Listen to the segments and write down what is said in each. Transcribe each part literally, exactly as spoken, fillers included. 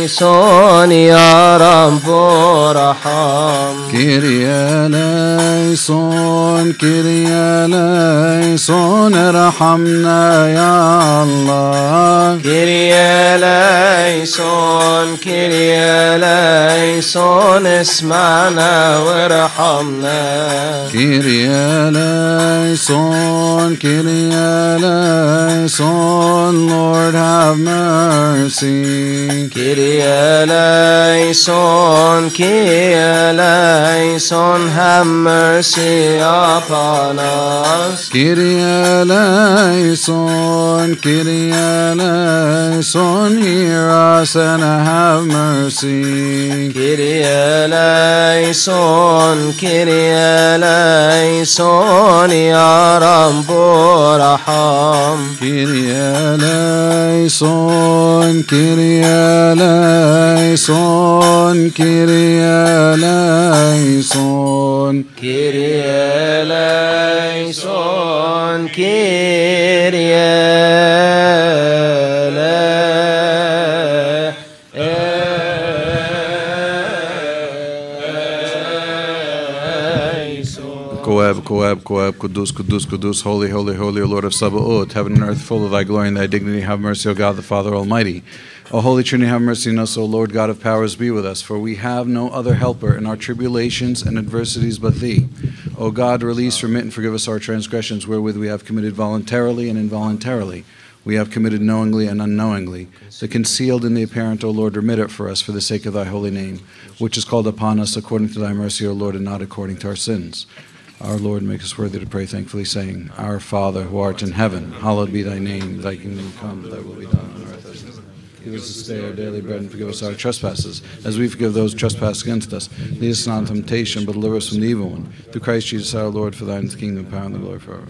eleison ya Rabbo raham. Kyrie eleison, Kyrie eleison, ارحمنا يا الله. Kyrie eleison, Kyrie eleison, اسمعنا وارحمنا. Kyrie eleison, Kyrie eleison, Lord have mercy. Kyrie eleison, Kyrie eleison, have mercy upon us. Kyrie eleison, Kyrie eleison, hear us and have mercy. Kyrie eleison, Kyrie eleison, ya Rabbo raham. Kyrie eleison, Kyrie eleison, Kyrie eleison. Kyrie eleison, Kyrie Koeb, Koeb, Koeb, Kudus, Kudus, Kudus, Holy, Holy, Holy, O Lord of Sabaoth, heaven and earth full of thy glory and thy dignity, have mercy, O God, the Father Almighty. O Holy Trinity, have mercy on us, O Lord God of powers, be with us, for we have no other helper in our tribulations and adversities but thee. O God, release, remit, and forgive us our transgressions, wherewith we have committed voluntarily and involuntarily. We have committed knowingly and unknowingly. The concealed and the apparent, O Lord, remit it for us for the sake of thy holy name, which is called upon us according to thy mercy, O Lord, and not according to our sins. Our Lord, make us worthy to pray thankfully, saying, Our Father, who art in heaven, hallowed be thy name. Thy kingdom come, thy will be done on earth as it is in heaven. Give us this day our daily bread, and forgive us our trespasses, as we forgive those who trespass against us. Lead us not into temptation, but deliver us from the evil one. Through Christ Jesus our Lord, for thine is the kingdom, power, and the glory forever.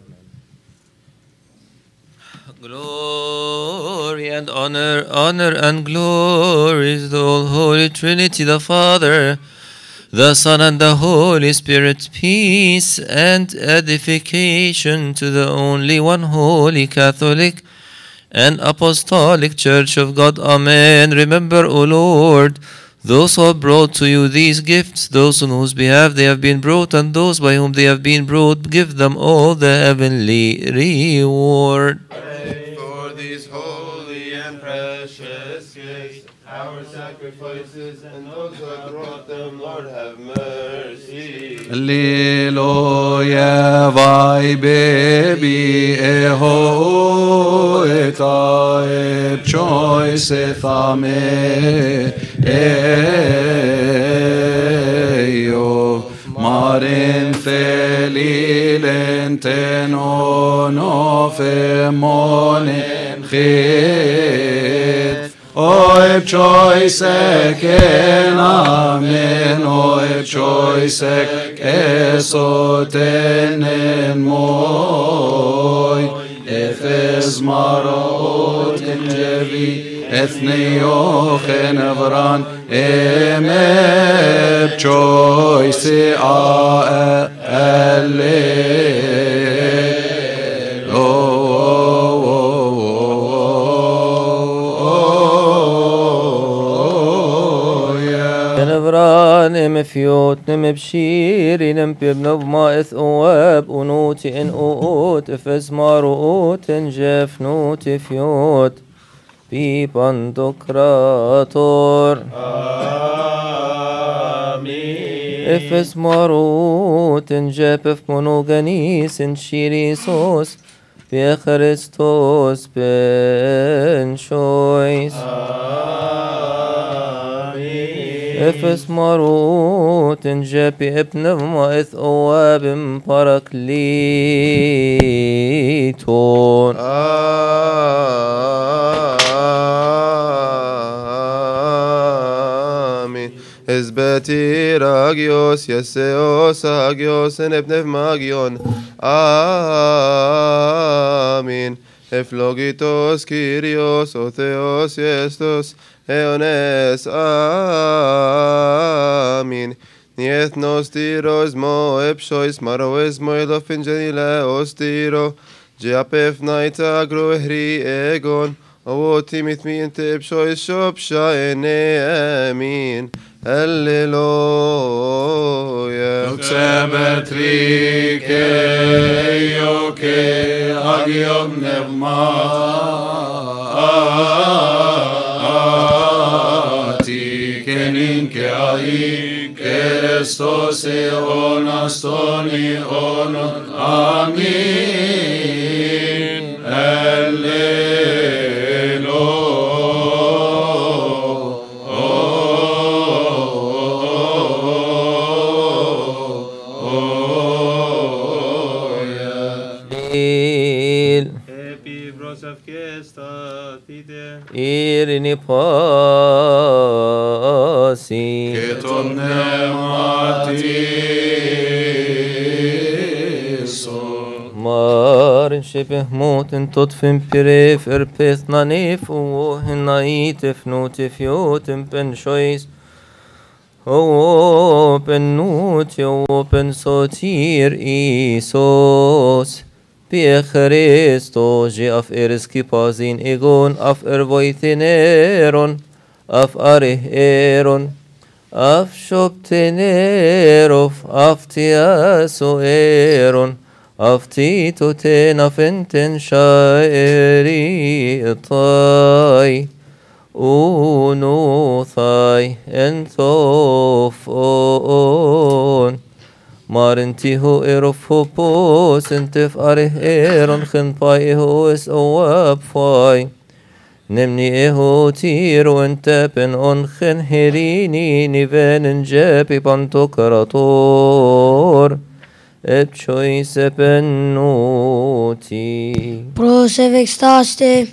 Glory and honor, honor and glory is the all Holy Trinity, the Father, the Son, and the Holy Spirit. Peace and edification to the only one holy Catholic and Apostolic Church of God. Amen. Remember, O Lord, those who have brought to you these gifts, those on whose behalf they have been brought, and those by whom they have been brought, give them all the heavenly reward. For these holy and precious gifts, our sacrifices, and those who have brought them, Lord, have mercy. Alleluia, vai baby, eho eta eb choice thame eyo marin thelilen tenono femonen chit Oib choisek en amen, oib choisek esotenen moi, efes marot in jevi, ethniochen avran, emeb choisi a ele. نم فيوت نم بشيري نم بيبنو ما إث أواب ونوتي إن أوت إفز ماروت إن جف نوتي فيوت بيبان دكراتور آمين إفز ماروت إن جف إف منوغانيس إن شيريسوس بي خريستوس بن شويس إفس ماروت جابي ابن ما إث أواب باراكليتون آمين إزبتي راجيوس يسيوس آجيوس نبنف ماجيون آمين إفلوجيتوس كيريوس أوثيوس يستوس Eones, amin. Niet nos tiros mo epsois maroes moilofin genile ostiro. Giapef naita grohri egon. أوتي مثمي أنت بشوي الشوب شايني آمين هللويا Uksebet rike yoke agiom nevmati kenin ke ai Christos eon astoni onon amin Irini pasi Keton nemati Marin shibih motin totfin pirif erpith nanif o hinaitif notif yotim pen shois o pen nut o pen sotir isos Pie Christo je af eriski pazin egon af ervoitineron af areheron af shoptenerof af tiaso eron af tito tena fenten shaeri tai uno thai enthof on Marintiho erofopos entif arih eron khinpai eho es oab fai Nemni eho tiro entepen on khin herini niven enjepi pantokarator Epchoi sepenuti Prosevik staste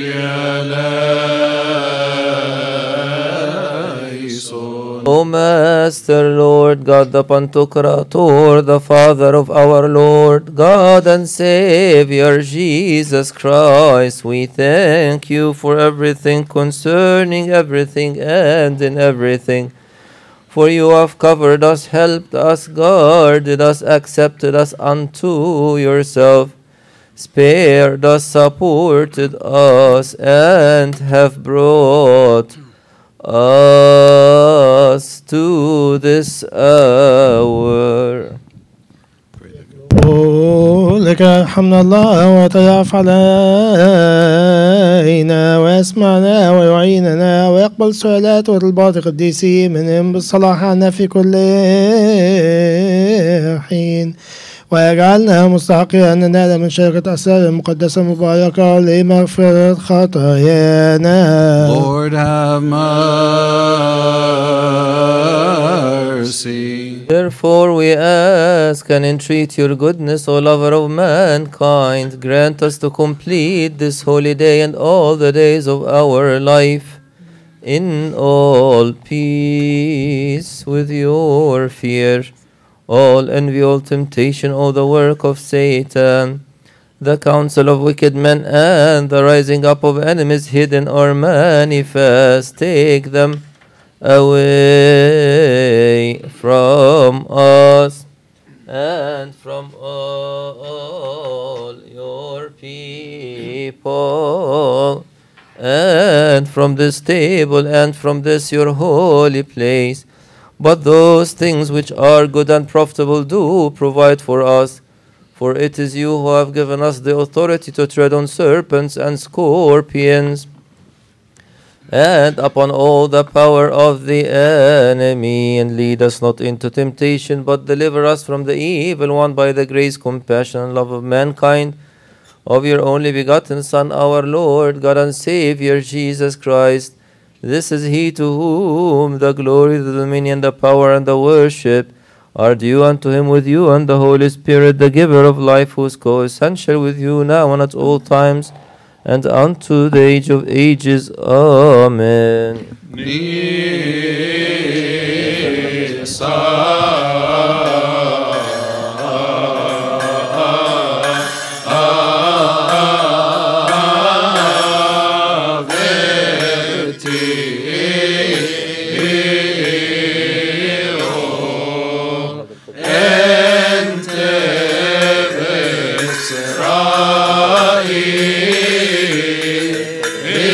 O Master, Lord God, the Pantocrator, the Father of our Lord, God and Savior, Jesus Christ, we thank you for everything concerning everything and in everything. For you have covered us, helped us, guarded us, accepted us unto yourself, spared us, supported us, and have brought us to this hour. لك الحمد الله وتضاعف علينا ويسمعنا ويعيننا ويقبل سؤالات وطلبات القديسين منهم بالصلاح عنا في كل حين ويجعلنا مستحقين أن ننال من شركة أسرار المقدسة المباركة لمغفرة خطايانا. Lord have mercy. Therefore we ask and entreat your goodness, O lover of mankind, grant us to complete this holy day and all the days of our life in all peace with your fear. All envy, all temptation, all the work of Satan, the counsel of wicked men, and the rising up of enemies hidden or manifest, take them away from us and from all your people, and from this table and from this your holy place. But those things which are good and profitable do provide for us, for it is you who have given us the authority to tread on serpents and scorpions, and upon all the power of the enemy, and lead us not into temptation, but deliver us from the evil one by the grace, compassion, and love of mankind, of your only begotten Son, our Lord, God and Savior, Jesus Christ. This is he to whom the glory, the dominion, the power, and the worship are due unto him with you and the Holy Spirit, the giver of life, who is co-essential with you now and at all times, and unto the age of ages. Amen. Israel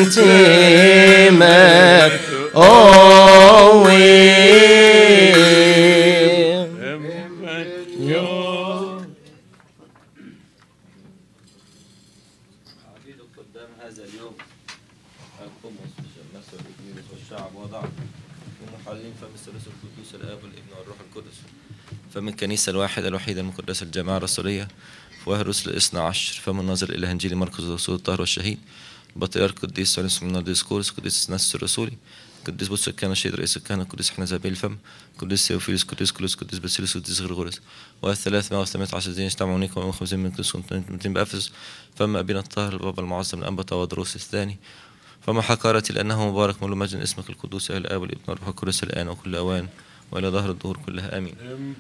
intimate owi عبيد قدام هذا اليوم القمص والشمس والإبليس والشعب وضع ومحلين فم الثالوث القدوس الآب والابن والروح القدس فمن الكنيسة الواحدة الوحيدة المقدسة الجماعة الرسولية وهي الرسل الاثنى عشر فمن الناظر إلى إنجيل مرقس الرسول الطاهر والشهيد البطريرك القديس ثالث من الديسكورس القديس ناس الرسولي القديس بطرس الكهنة الشهيد رئيس الكهنة القديس حنزابيل الفم القديس ثيوفيلوس القديس كلوس القديس باسيلوس القديس غرغوريوس والثلاثمائة وثمانية عشر دين اجتمعوا هناك وخمسين من القديس ومئتين بأفسس فما أبينا الطاهر البابا المعظم الأنبا تودروس الثاني فما حقارتي لأنه مبارك مولو مجد اسمك القدوس يا الآب والابن والروح القدس الآن وكل أوان وإلى ظهر الدهور كلها آمين.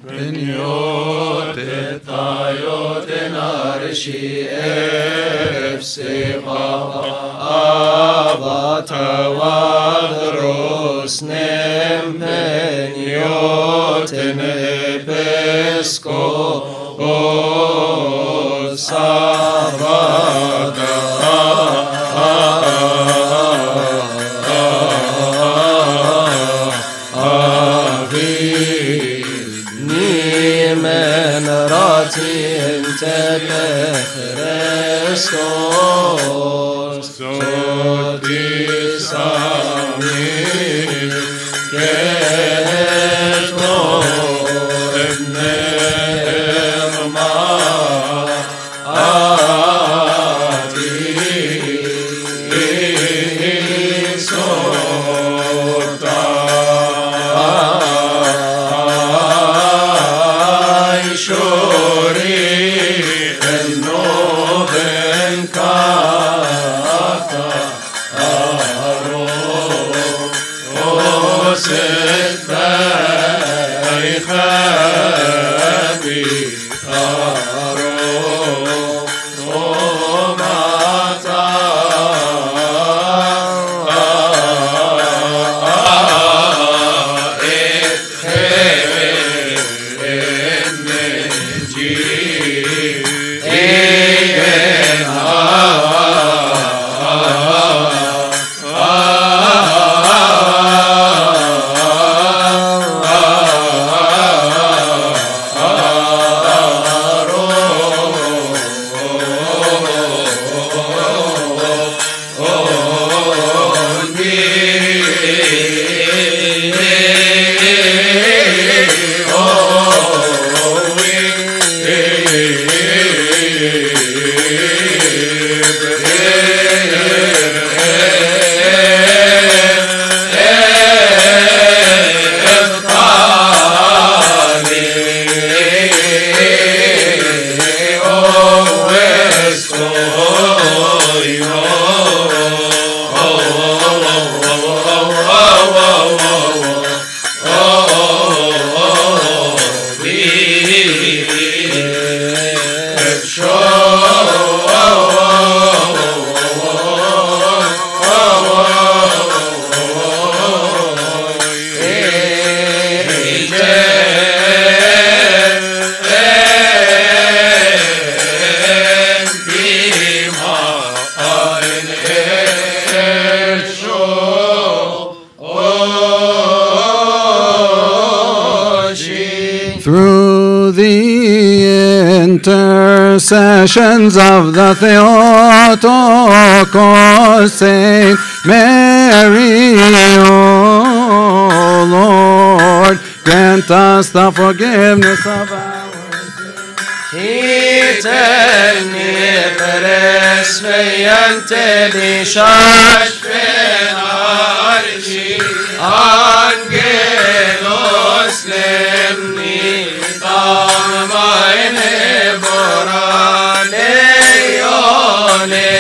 Intercessions of the Theotokos, Saint Mary, O Lord, grant us the forgiveness of our sins. Hiteni presvejante bishash penarchi, angelos lemni tamaine borane yone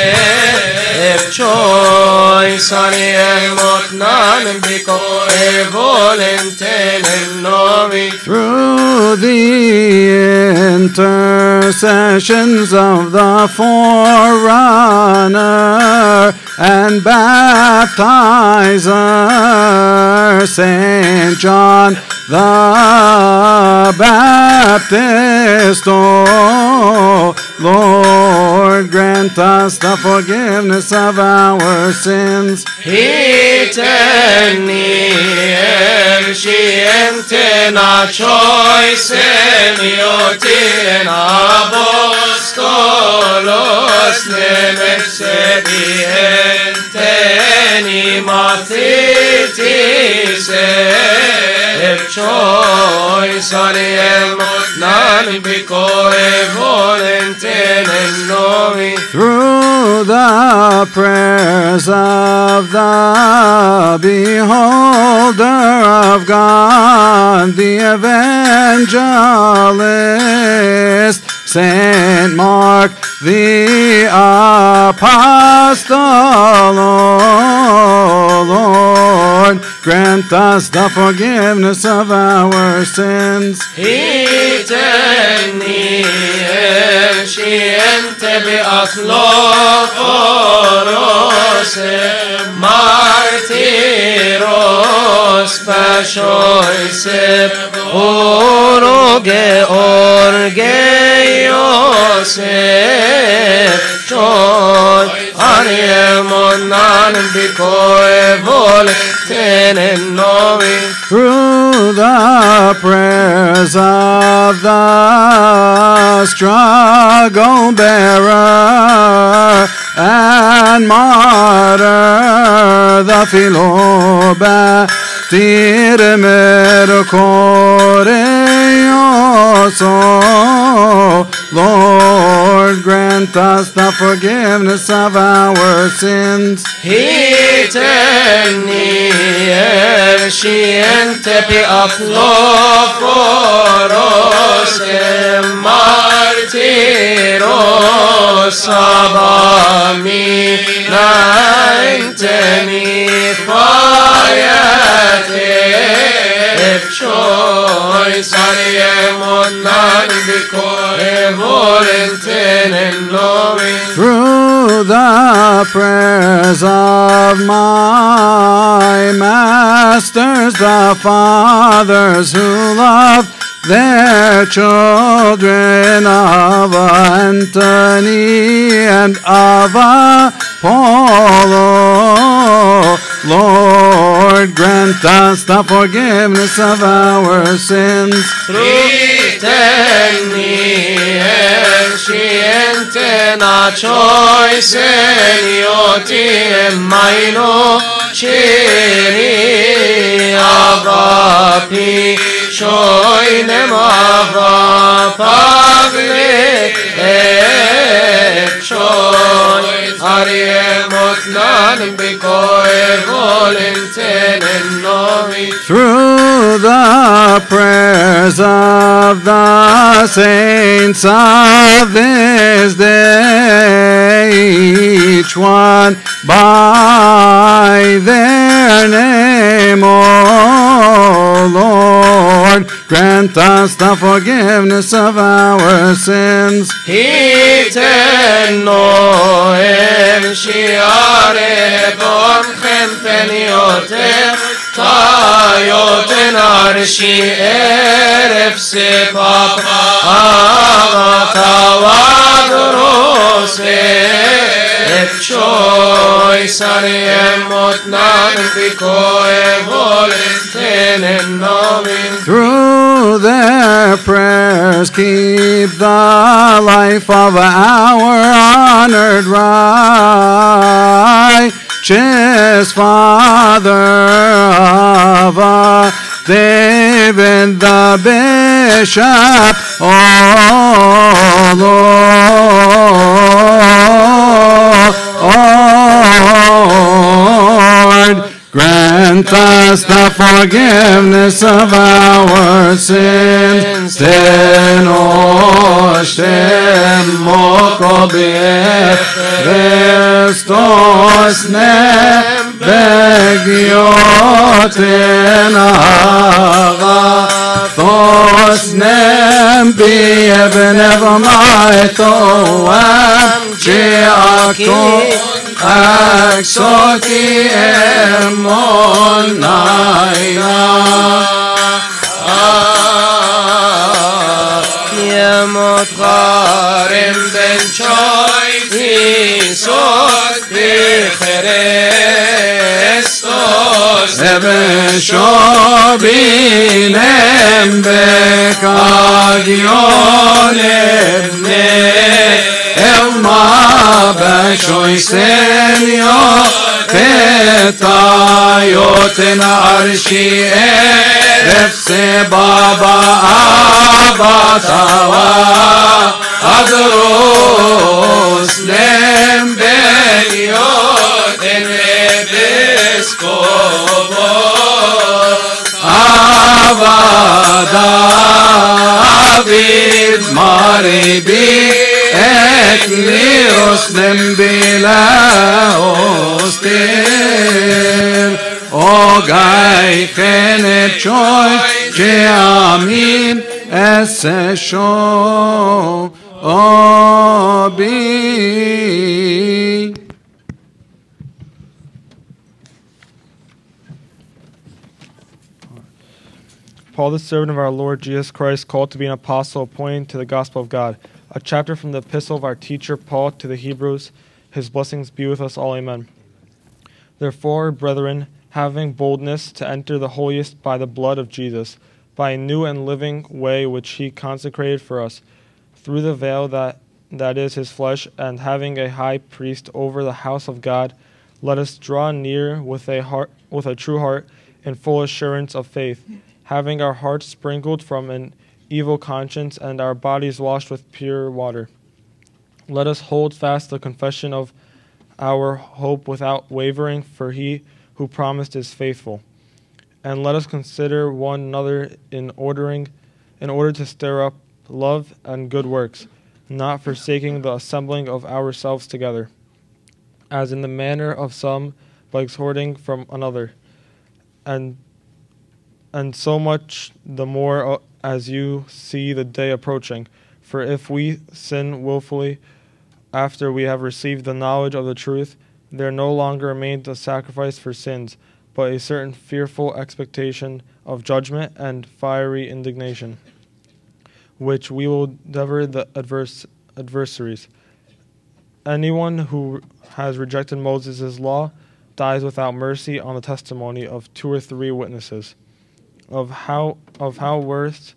epchoy sani emotnan biko evolenten novi. Through the intercessions of the forerunner and baptizer, Saint John the Baptist, oh Lord, grant us the forgiveness of our sins. Hiteni Elshientena choisen Iotin Apostolos Nemexedienteni Mathitis Choice Ariem Nan Bicore Volenten Novi. Through the prayers of the beholder of God, the evangelist, Saint Mark the apostle, O Lord, grant us the forgiveness of our sins. Hiteni Elshiente be'athloforos martiros pashoiseb oroge orge Yosef choy ariemonan bikoe volten novi. Through the prayers of the struggle bearer and martyr, the Philobaptist Mercurius, oh Lord, grant us the forgiveness of our sins. Hiteni Elshiente be'athloforos martiros abami nainteni fayate choice ariemonan bikoe volenten novi. Through the prayers of my masters, the fathers who love their children, of Antony and of Apollo, Lord, grant us the forgiveness of our sins. Hiteni Elshiente na choisen Iotim maino shiri avapi shoinem avapavle choy ariemot nan bikoe volenten novi. Through the prayers of the saints of this day, each one by their name, O Lord, grant us the forgiveness of our sins. Hiteno Elshiare bonchem penioter tayoten arshi eref sepapa avatavadrose choice ariemot nan bikoe volenten novin. Through their prayers keep the life of our honored righteous Father of uh, David the Bishop, O Lord, grant us the forgiveness of our sins. Ten oshem mokobeh restos nem begioten agathos nem bieben evamaito am chiakto Aksoti emonayna choice Isus Christos Eben shobinem bekagion ebne Elma bashoy senyo Tetayoten arshi erefse baba abatawa Adros nem benyoten episkopos Avada David maribi Eklios nem bilaos tir Ogai chenet choy Sheamin esesho obi Paul, the servant of our Lord Jesus Christ, called to be an apostle, appointed to the gospel of God. A chapter from the epistle of our teacher Paul to the Hebrews. His blessings be with us all. Amen. Therefore, brethren, having boldness to enter the holiest by the blood of Jesus, by a new and living way which he consecrated for us, through the veil that, that is his flesh, and having a high priest over the house of God, let us draw near with a heart, with a true heart, in full assurance of faith, having our hearts sprinkled from an evil conscience and our bodies washed with pure water. Let us hold fast the confession of our hope without wavering, for he who promised is faithful. And let us consider one another in ordering, in order to stir up love and good works, not forsaking the assembling of ourselves together, as in the manner of some, but exhorting from another, and and so much the more as you see the day approaching. For if we sin willfully after we have received the knowledge of the truth, there no longer remains a sacrifice for sins, but a certain fearful expectation of judgment and fiery indignation, which we will devour the adverse adversaries. Anyone who has rejected Moses' law dies without mercy on the testimony of two or three witnesses. Of how of how worse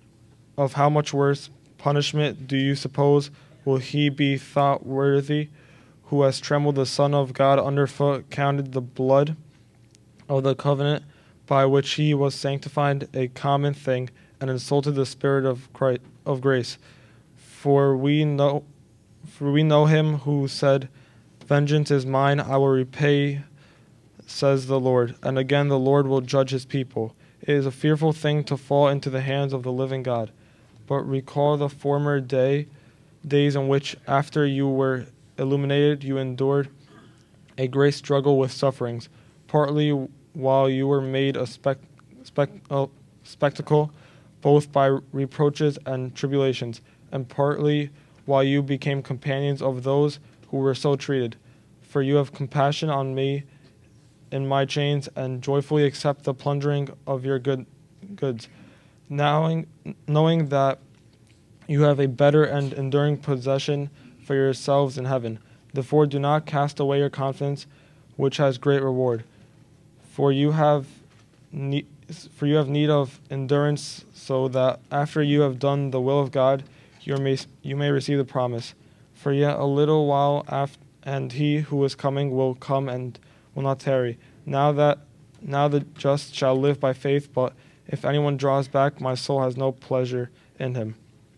of how much worse punishment do you suppose will he be thought worthy, who has trembled the Son of God underfoot, counted the blood of the covenant by which he was sanctified a common thing, and insulted the Spirit of Christ, of grace? For we know for we know him who said, "Vengeance is mine, I will repay," says the Lord. And again, the Lord will judge his people. It is a fearful thing to fall into the hands of the living God. But recall the former day, days in which, after you were illuminated, you endured a great struggle with sufferings, partly while you were made a, spec, spec, a spectacle, both by reproaches and tribulations, and partly while you became companions of those who were so treated. For you have compassion on me in my chains, and joyfully accept the plundering of your good goods, knowing, knowing that you have a better and enduring possession for yourselves in heaven. Therefore do not cast away your confidence, which has great reward. For you have need, for you have need of endurance, so that after you have done the will of God, you may you may receive the promise. For yet a little while after, and he who is coming will come and will not tarry. Now that now the just shall live by faith, but if anyone draws back, my soul has no pleasure in him.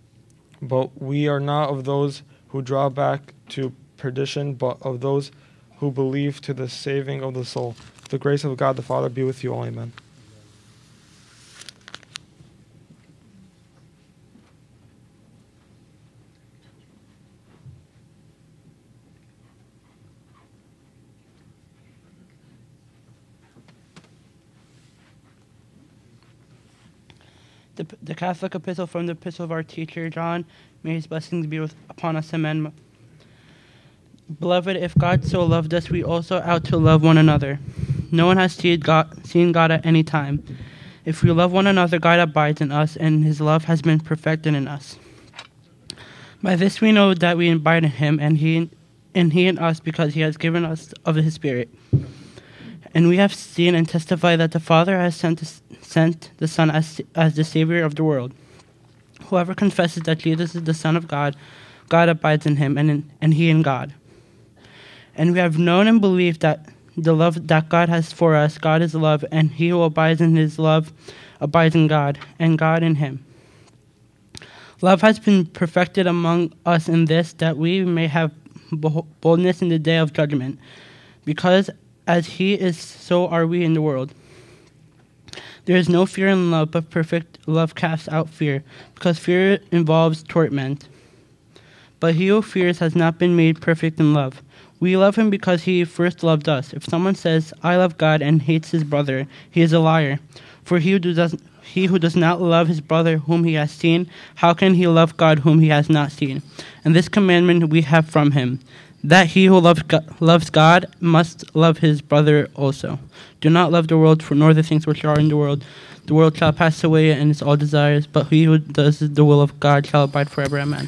But we are not of those who draw back to perdition, but of those who believe to the saving of the soul. The grace of God the Father be with you all. Amen. The, the Catholic epistle from the epistle of our teacher John, may his blessings be with, upon us. Amen. Beloved, if God so loved us, we also ought to love one another. No one has seen God, seen God at any time. If we love one another, God abides in us, and his love has been perfected in us. By this we know that we abide in him, and he, and he in us, because he has given us of his Spirit. And we have seen and testify that the Father has sent, sent the Son as, as the Savior of the world. Whoever confesses that Jesus is the Son of God, God abides in him, and, in, and he in God. And we have known and believed that the love that God has for us, God is love, and he who abides in his love abides in God, and God in him. Love has been perfected among us in this, that we may have boldness in the day of judgment, because as he is, so are we in the world. There is no fear in love, but perfect love casts out fear, because fear involves torment. But he who fears has not been made perfect in love. We love him because he first loved us. If someone says, I love God, and hates his brother, he is a liar. For he who does, he who does not love his brother whom he has seen, how can he love God whom he has not seen? And this commandment we have from him, that he who loves God, loves God must love his brother also. Do not love the world, for nor the things which are in the world. The world shall pass away and its all desires, but he who does the will of God shall abide forever. Amen.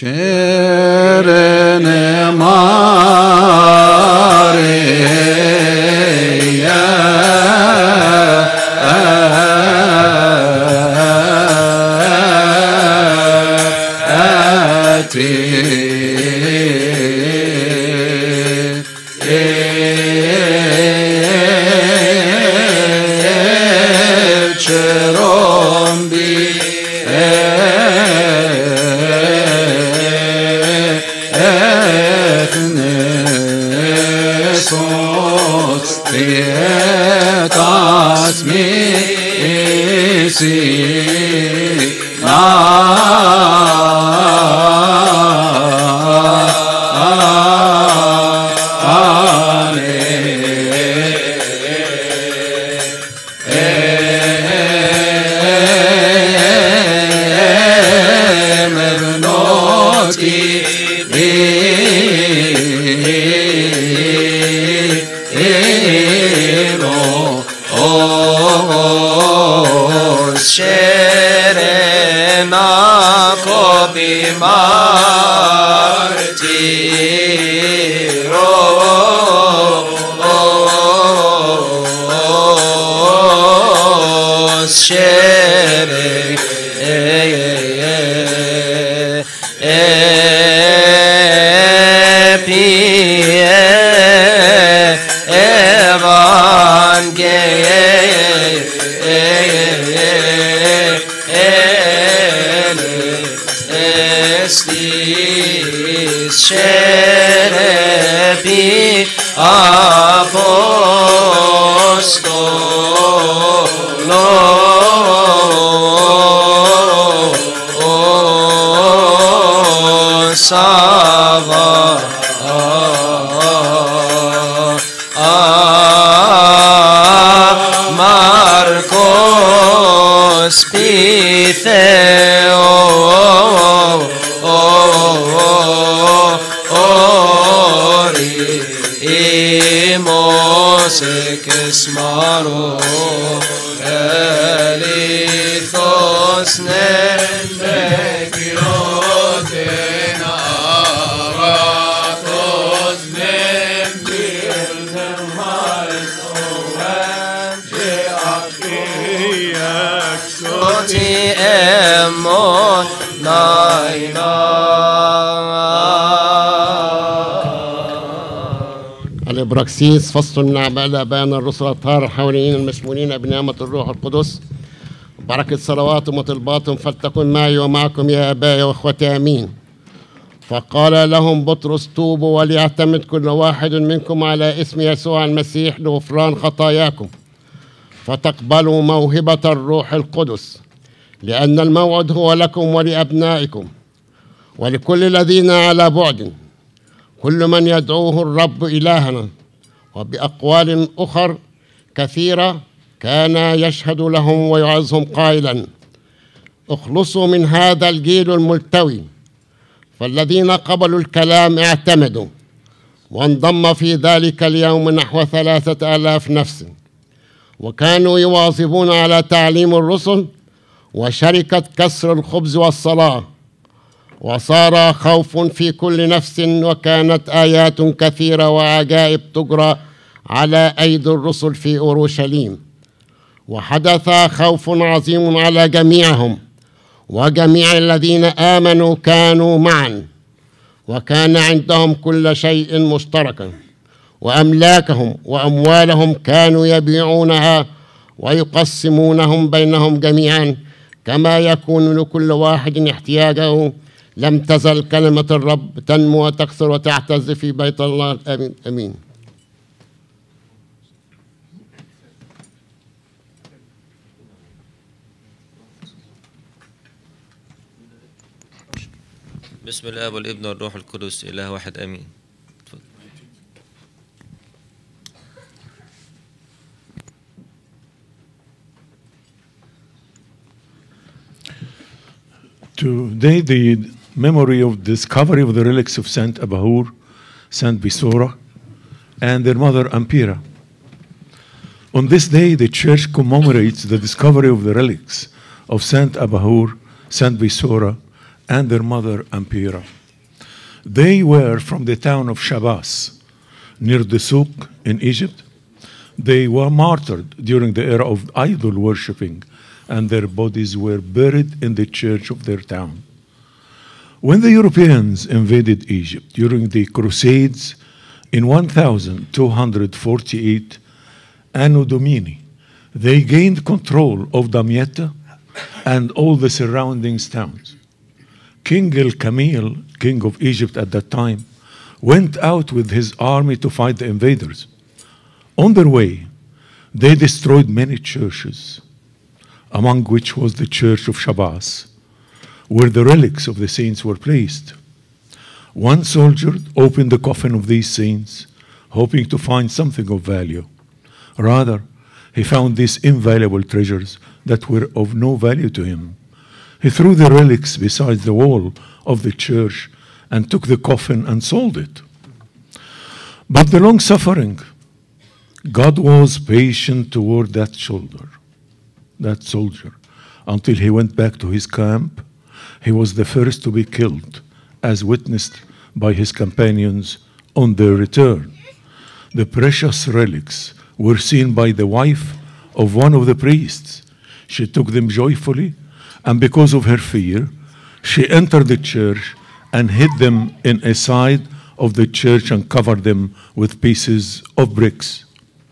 الإبراكسيس فصل من أعمال آبائنا الرسل الأطهار الحواريين المشمولين بنعمة الروح القدس بركة صلواتهم وطلباتهم فلتكن معي ومعكم يا آبائي وأخوتي آمين. فقال لهم بطرس توبوا وليعتمد كل واحد منكم على اسم يسوع المسيح لغفران خطاياكم فتقبلوا موهبة الروح القدس، لأن الموعد هو لكم ولأبنائكم ولكل الذين على بعد، كل من يدعوه الرب إلهنا. وبأقوال أخر كثيرة كان يشهد لهم ويعظهم قائلا: اخلصوا من هذا الجيل الملتوي. فالذين قبلوا الكلام اعتمدوا، وانضم في ذلك اليوم نحو ثلاثة آلاف نفس، وكانوا يواظبون على تعليم الرسل وشركة كسر الخبز والصلاة. وصار خوف في كل نفس، وكانت آيات كثيرة وعجائب تجرى على أيدي الرسل في أورشليم. وحدث خوف عظيم على جميعهم، وجميع الذين آمنوا كانوا معا، وكان عندهم كل شيء مشتركا، وأملاكهم وأموالهم كانوا يبيعونها ويقسمونهم بينهم جميعا كما يكون لكل واحد احتياجه. لم تزل كلمة الرب تنمو وتكثر وتعتز في بيت الله. آمين آمين. بسم الله والابن والروح القدس إله واحد آمين. Today, the memory of discovery of the relics of Saint Abahur, Saint Bisora, and their mother Ampira. On this day, the Church commemorates the discovery of the relics of Saint Abahur, Saint Bisora, and their mother Ampira. They were from the town of Shabas, near the Souk in Egypt. They were martyred during the era of idol worshipping, and their bodies were buried in the church of their town. When the Europeans invaded Egypt during the Crusades in one thousand two hundred forty-eight Anno Domini, they gained control of Damietta and all the surrounding towns. King El-Kamil, king of Egypt at that time, went out with his army to fight the invaders. On their way, they destroyed many churches, among which was the church of Shabas, where the relics of the saints were placed. One soldier opened the coffin of these saints, hoping to find something of value. Rather, he found these invaluable treasures that were of no value to him. He threw the relics beside the wall of the church and took the coffin and sold it. But the long-suffering God was patient toward that shoulder. that soldier, until he went back to his camp. He was the first to be killed, as witnessed by his companions on their return. The precious relics were seen by the wife of one of the priests. She took them joyfully, and because of her fear, she entered the church and hid them in a side of the church and covered them with pieces of bricks.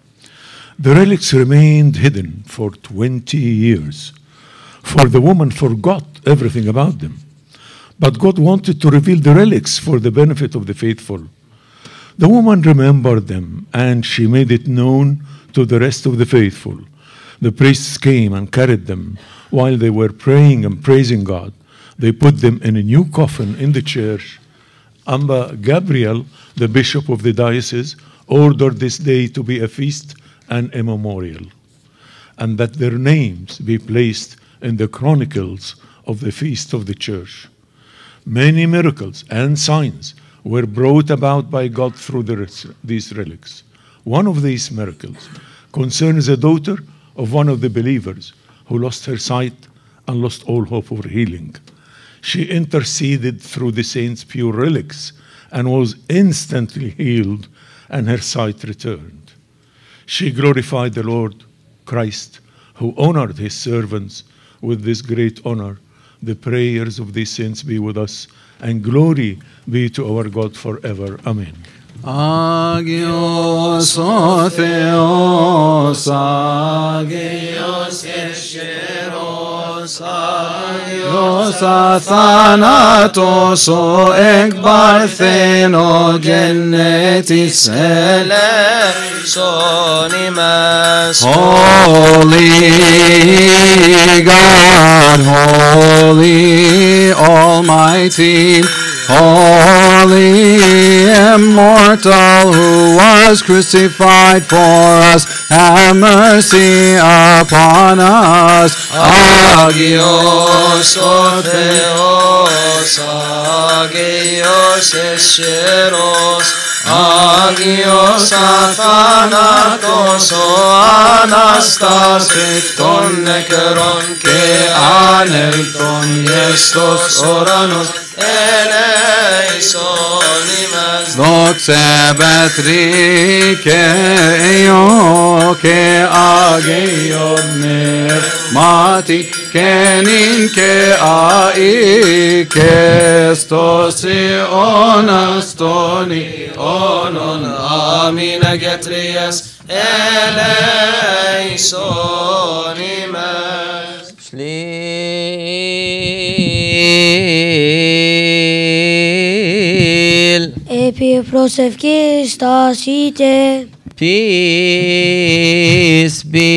The relics remained hidden for twenty years, for the woman forgot everything about them. But God wanted to reveal the relics for the benefit of the faithful. The woman remembered them, and she made it known to the rest of the faithful. The priests came and carried them. While they were praying and praising God, they put them in a new coffin in the church. Amba Gabriel, the bishop of the diocese, ordered this day to be a feast and a memorial, and that their names be placed in the chronicles of the feast of the church. Many miracles and signs were brought about by God through the, these relics. One of these miracles concerns a daughter of one of the believers who lost her sight and lost all hope of healing. She interceded through the saints' pure relics and was instantly healed, and her sight returned. She glorified the Lord Christ, who honored his servants with this great honor. The prayers of these saints be with us, and glory be to our God forever. Amen. Agios o Theos, Agios Esheros, Agios Athanatos o Ekbartheno Genetis Eleisonimas. Holy God, Holy Almighty, Holy Immortal, who was crucified for us, have mercy upon us. Agios o Theos, Agios Esheros, Agios athanatos o anastas ton nekron ke anelton estos oranos eleison imas Doxe betrike eo ke ageo mir mati kenin ke ai kestosi onastoni onon amina getrias eleison imas Shlil. Epi prosevkistasite. Peace be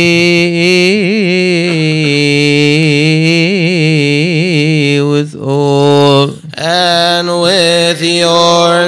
with all. And with your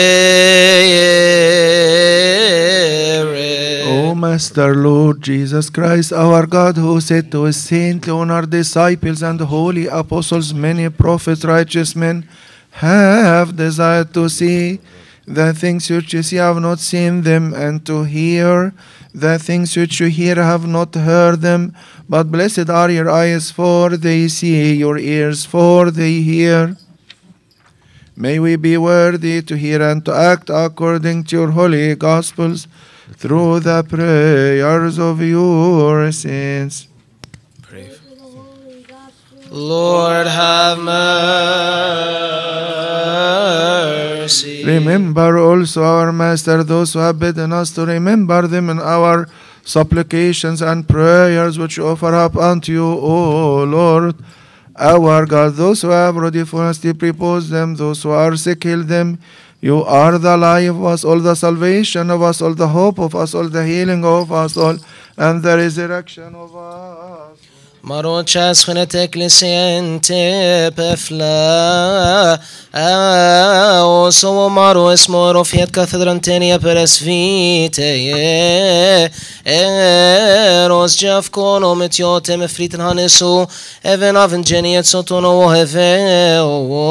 spirit. O Master Lord Jesus Christ, our God, who said to his saint Leonard, disciples and holy apostles, many prophets, righteous men, have desired to see the things which you see have not seen them, and to hear the things which you hear have not heard them. But blessed are your eyes, for they see, your ears, for they hear. May we be worthy to hear and to act according to your holy gospels, through the prayers of your saints. Pray. Lord, have mercy. Remember also our Master, those who have bidden us to remember them in our supplications and prayers which we offer up unto you, O Lord. Our God, those who have already honestly proposed them, those who are sick, heal them. You are the life of us all, the salvation of us all, the hope of us all, the healing of us all, and the resurrection of us. Marochas خنت اكليسينت بفلا او سو مارو اسمو روفيت كاثدران تانية برسفيتي اروس جاف كونو متيوتي مفريتن هانسو ايفن افن جنيت سوتونو وهفه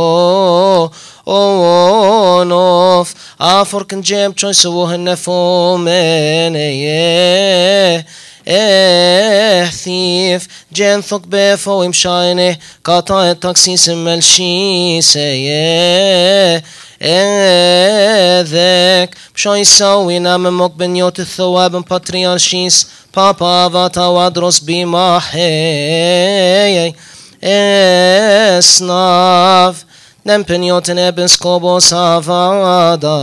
او نوف افركن جيم تشويسو هنفو مني Eh, thief, jen thok befo im shine, kata et taksis melshise, eh, dhek, pshoy sawi nam mok ben yot thawab patriarchis, papa vata wadros bimahe, eh, snav, nem penyoten eben skobos avada,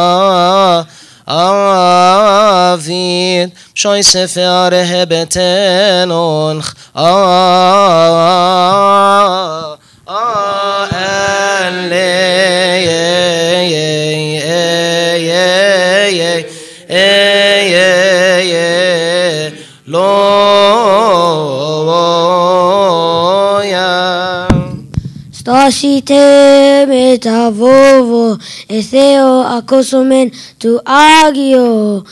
Avid, shoy sefer hebeten onch, ah, ah, ele, lo, ya. Stasite metavovo etheo akosomen tu agio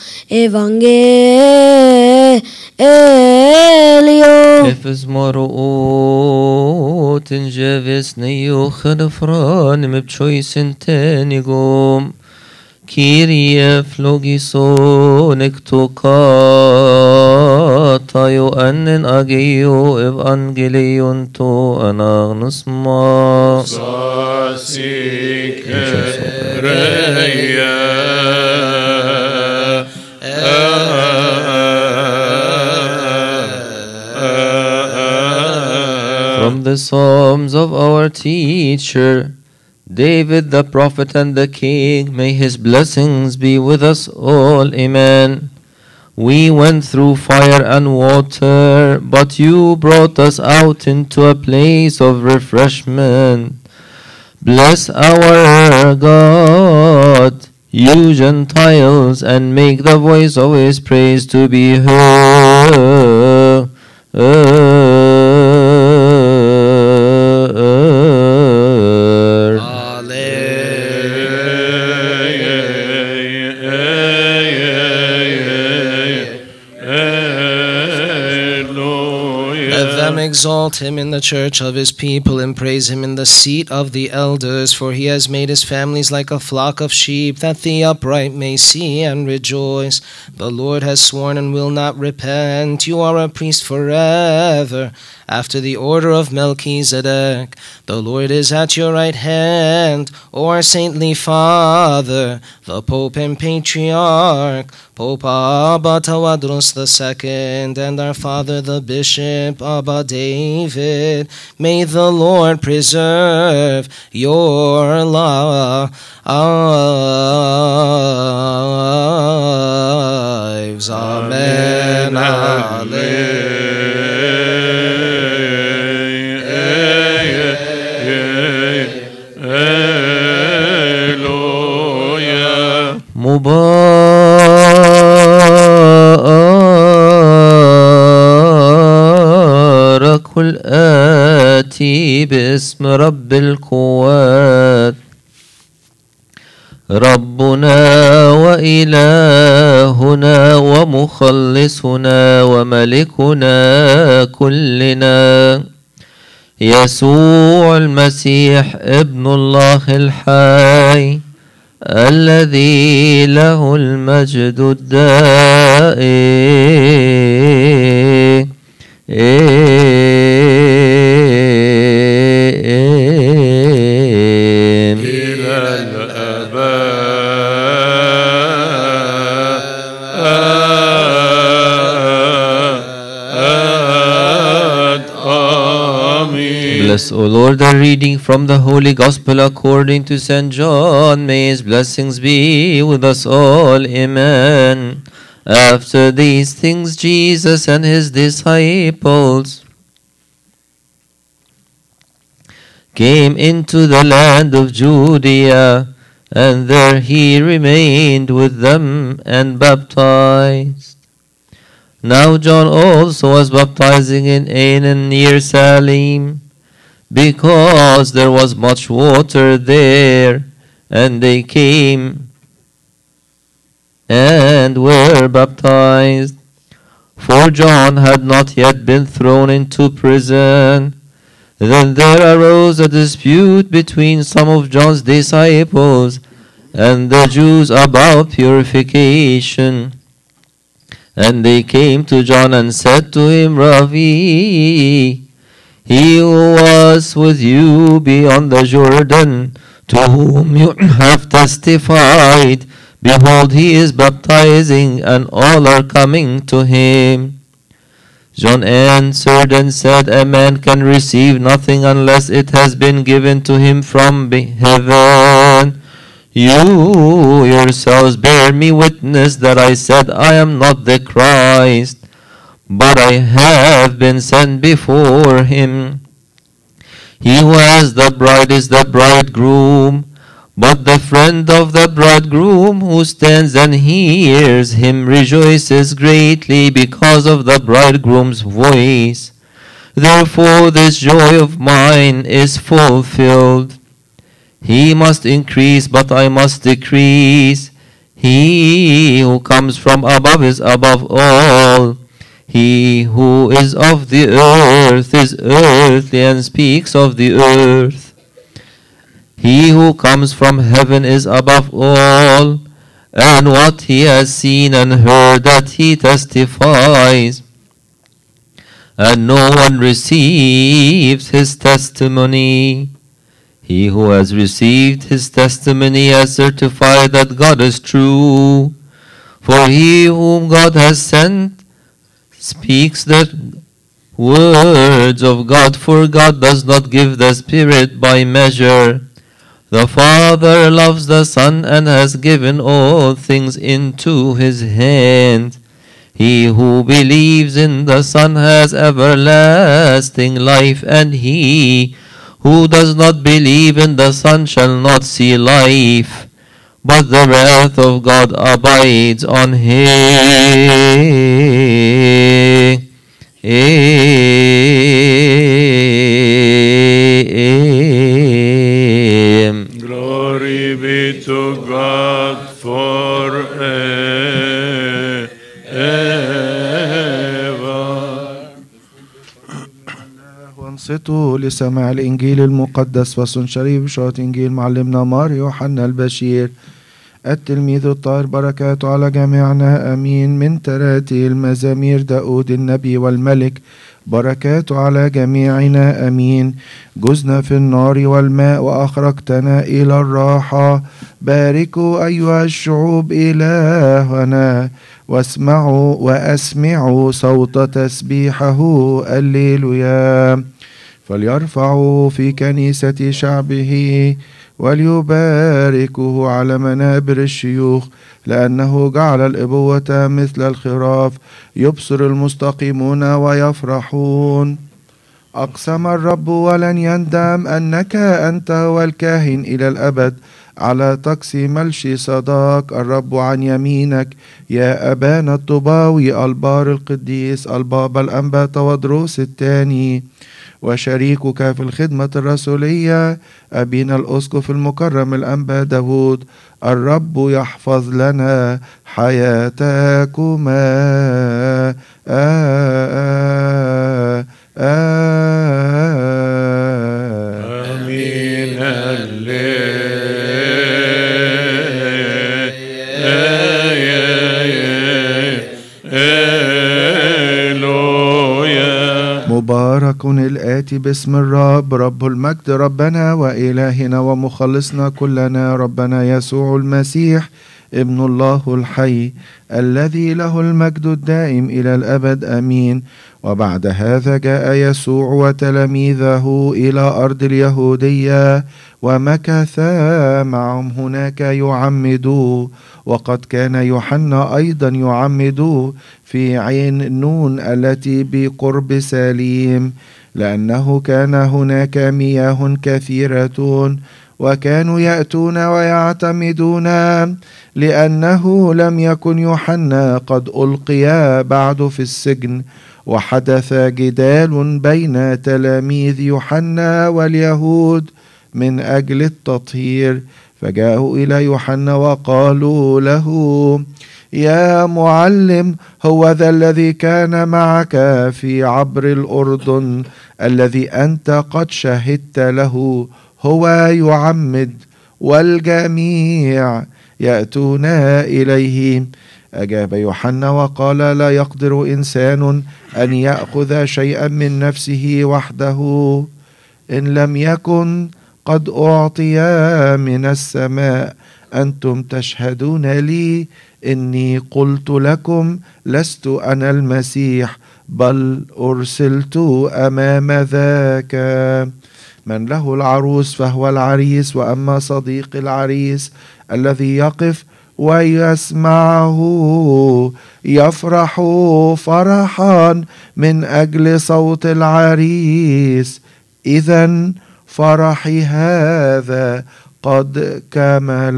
evangelio. Efes maruot in jeves neyo khanfran mebchoy sentenigum. Kyrie flogison ektokata yo annen ageo evangelion to anagnusma. From the Psalms of our teacher David the prophet and the king, may his blessings be with us all. Amen. We went through fire and water, but you brought us out into a place of refreshment. Bless our God, you Gentiles, and make the voice of his praise to be heard. them exalt him in the church of his people and praise him in the seat of the elders, for he has made his families like a flock of sheep, that the upright may see and rejoice. The Lord has sworn and will not repent. You are a priest forever, after the order of Melchizedek. The Lord is at your right hand, O our saintly Father, the Pope and Patriarch, Pope Abba Tawadros the Second, and our Father the Bishop Abba David. May the Lord preserve your lives. Amen. Alleluia. مبارك الآتي باسم رب القوات، ربنا وإلهنا ومخلصنا وملكنا كلنا يسوع المسيح ابن الله الحي، الذي له المجد الدائم إلى الأبد. آمين. Bless, O Lord, the reading from the Holy Gospel according to Saint John. May his blessings be with us all. Amen. After these things, Jesus and his disciples came into the land of Judea, and there he remained with them and baptized. Now John also was baptizing in Aenon near Salim, because there was much water there, and they came and were baptized. For John had not yet been thrown into prison. Then there arose a dispute between some of John's disciples and the Jews about purification. And they came to John and said to him, Rabbi, he who was with you beyond the Jordan, to whom you have testified, behold, he is baptizing, and all are coming to him. John answered and said, a man can receive nothing unless it has been given to him from heaven. You yourselves bear me witness that I said, I am not the Christ, but I have been sent before him. He who has the bride is the bridegroom, but the friend of the bridegroom who stands and hears him rejoices greatly because of the bridegroom's voice. Therefore this joy of mine is fulfilled. He must increase, but I must decrease. He who comes from above is above all. He who is of the earth is earthly and speaks of the earth. He who comes from heaven is above all, and what he has seen and heard that he testifies, and no one receives his testimony. He who has received his testimony has certified that God is true. For he whom God has sent speaks the words of God, for God does not give the Spirit by measure. The Father loves the Son and has given all things into his hand. He who believes in the Son has everlasting life, and he who does not believe in the Son shall not see life, but the wrath of God abides on him. Glory be to God forever. أنصتوا لسماع الإنجيل المقدس فسنشري بشارة إنجيل معلمنا مار يوحنا البشير التلميذ الطاهر بركاته على جميعنا أمين. من تراتي المزامير داود النبي والملك بركاته على جميعنا أمين. جزنا في النار والماء وأخرجتنا إلى الراحة. باركوا أيها الشعوب إلهنا واسمعوا وأسمعوا صوت تسبيحه الليلويا. فليرفعوا في كنيسة شعبه وليباركه على منابر الشيوخ، لأنه جعل الإبوة مثل الخراف يبصر المستقيمون ويفرحون. أقسم الرب ولن يندم أنك أنت والكاهن إلى الأبد على تقسي ملشي صداق الرب عن يمينك يا أبانا الطباوي البار القديس البابا الأنبا تودروس الثاني وشريكك في الخدمة الرسولية أبينا الأسقف المكرم الأنبا داود. الرب يحفظ لنا حياتكما. آه آه آمين. مبارك الآتي باسم الرب رب المجد ربنا وإلهنا ومخلصنا كلنا ربنا يسوع المسيح ابن الله الحي الذي له المجد الدائم إلى الأبد آمين. وبعد هذا جاء يسوع وتلاميذه إلى أرض اليهودية ومكثا معهم هناك يعمدوا. وقد كان يوحنا أيضا يعمد في عين نون التي بقرب ساليم، لأنه كان هناك مياه كثيرة وكانوا يأتون ويعتمدون، لأنه لم يكن يوحنا قد ألقي بعد في السجن. وحدث جدال بين تلاميذ يوحنا واليهود من أجل التطهير، فجاءوا إلى يوحنا وقالوا له: يا معلم، هو ذا الذي كان معك في عبر الأردن الذي أنت قد شهدت له هو يعمد والجميع يأتون إليه. أجاب يوحنا وقال: لا يقدر إنسان أن يأخذ شيئا من نفسه وحده إن لم يكن قد أعطي من السماء. أنتم تشهدون لي إني قلت لكم لست أنا المسيح بل أرسلت أمام ذاك. من له العروس فهو العريس، وأما صديق العريس الذي يقف ويسمعه يفرح فرحا من أجل صوت العريس، إذن فرحي هذا قد كمل.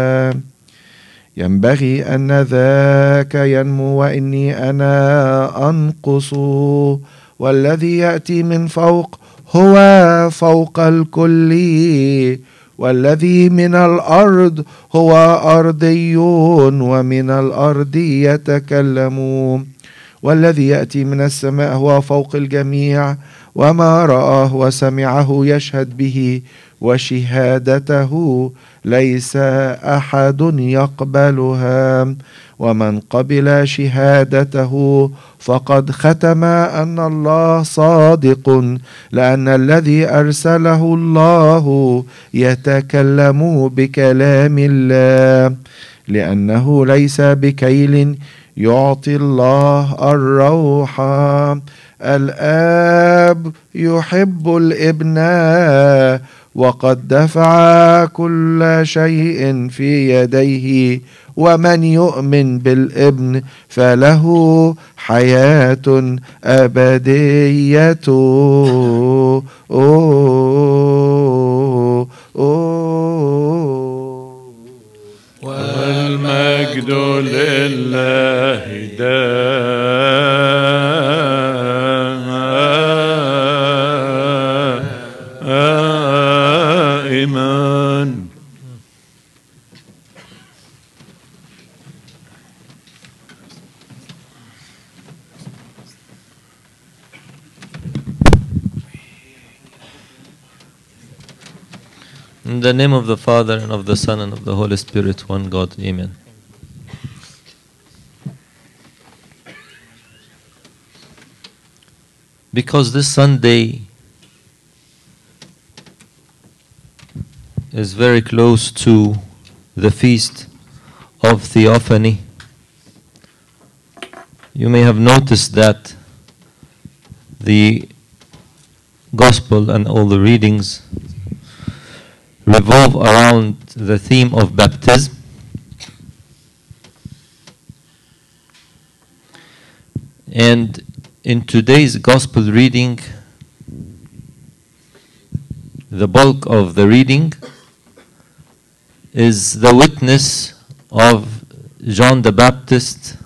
ينبغي أن ذاك ينمو وإني أنا أنقص. والذي يأتي من فوق هو فوق الكل، والذي من الأرض هو أرضي ومن الأرض يتكلم. والذي يأتي من السماء هو فوق الجميع، وما رآه وسمعه يشهد به، وشهادته ليس أحد يقبلها. ومن قبل شهادته فقد ختم أن الله صادق، لأن الذي أرسله الله يتكلم بكلام الله، لأنه ليس بكيل يعطي الله الروح. الآب يحب الابن وقد دفع كل شيء في يديه، ومن يؤمن بالابن فله حياة أبدية. أوه أوه أوه. والمجد لله دائما. In the name of the Father, and of the Son, and of the Holy Spirit, one God. Amen. Because this Sunday is very close to the feast of Theophany, you may have noticed that the Gospel and all the readings revolve around the theme of baptism. And in today's Gospel reading, the bulk of the reading is the witness of John the Baptist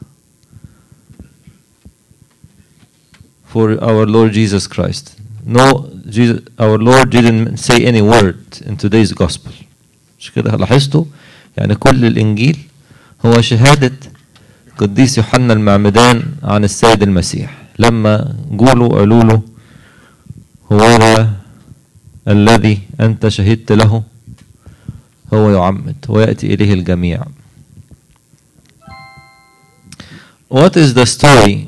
for our Lord Jesus Christ. No, Jesus, our Lord didn't say any word in today's Gospel. مش كده لاحظتوا؟ يعني كل الإنجيل هو شهادة قديس يوحنا المعمدان عن السيد المسيح. لما قولوا قالوا له هو ذا الذي أنت شهدت له هو يعمد ويأتي إليه الجميع. What is the story?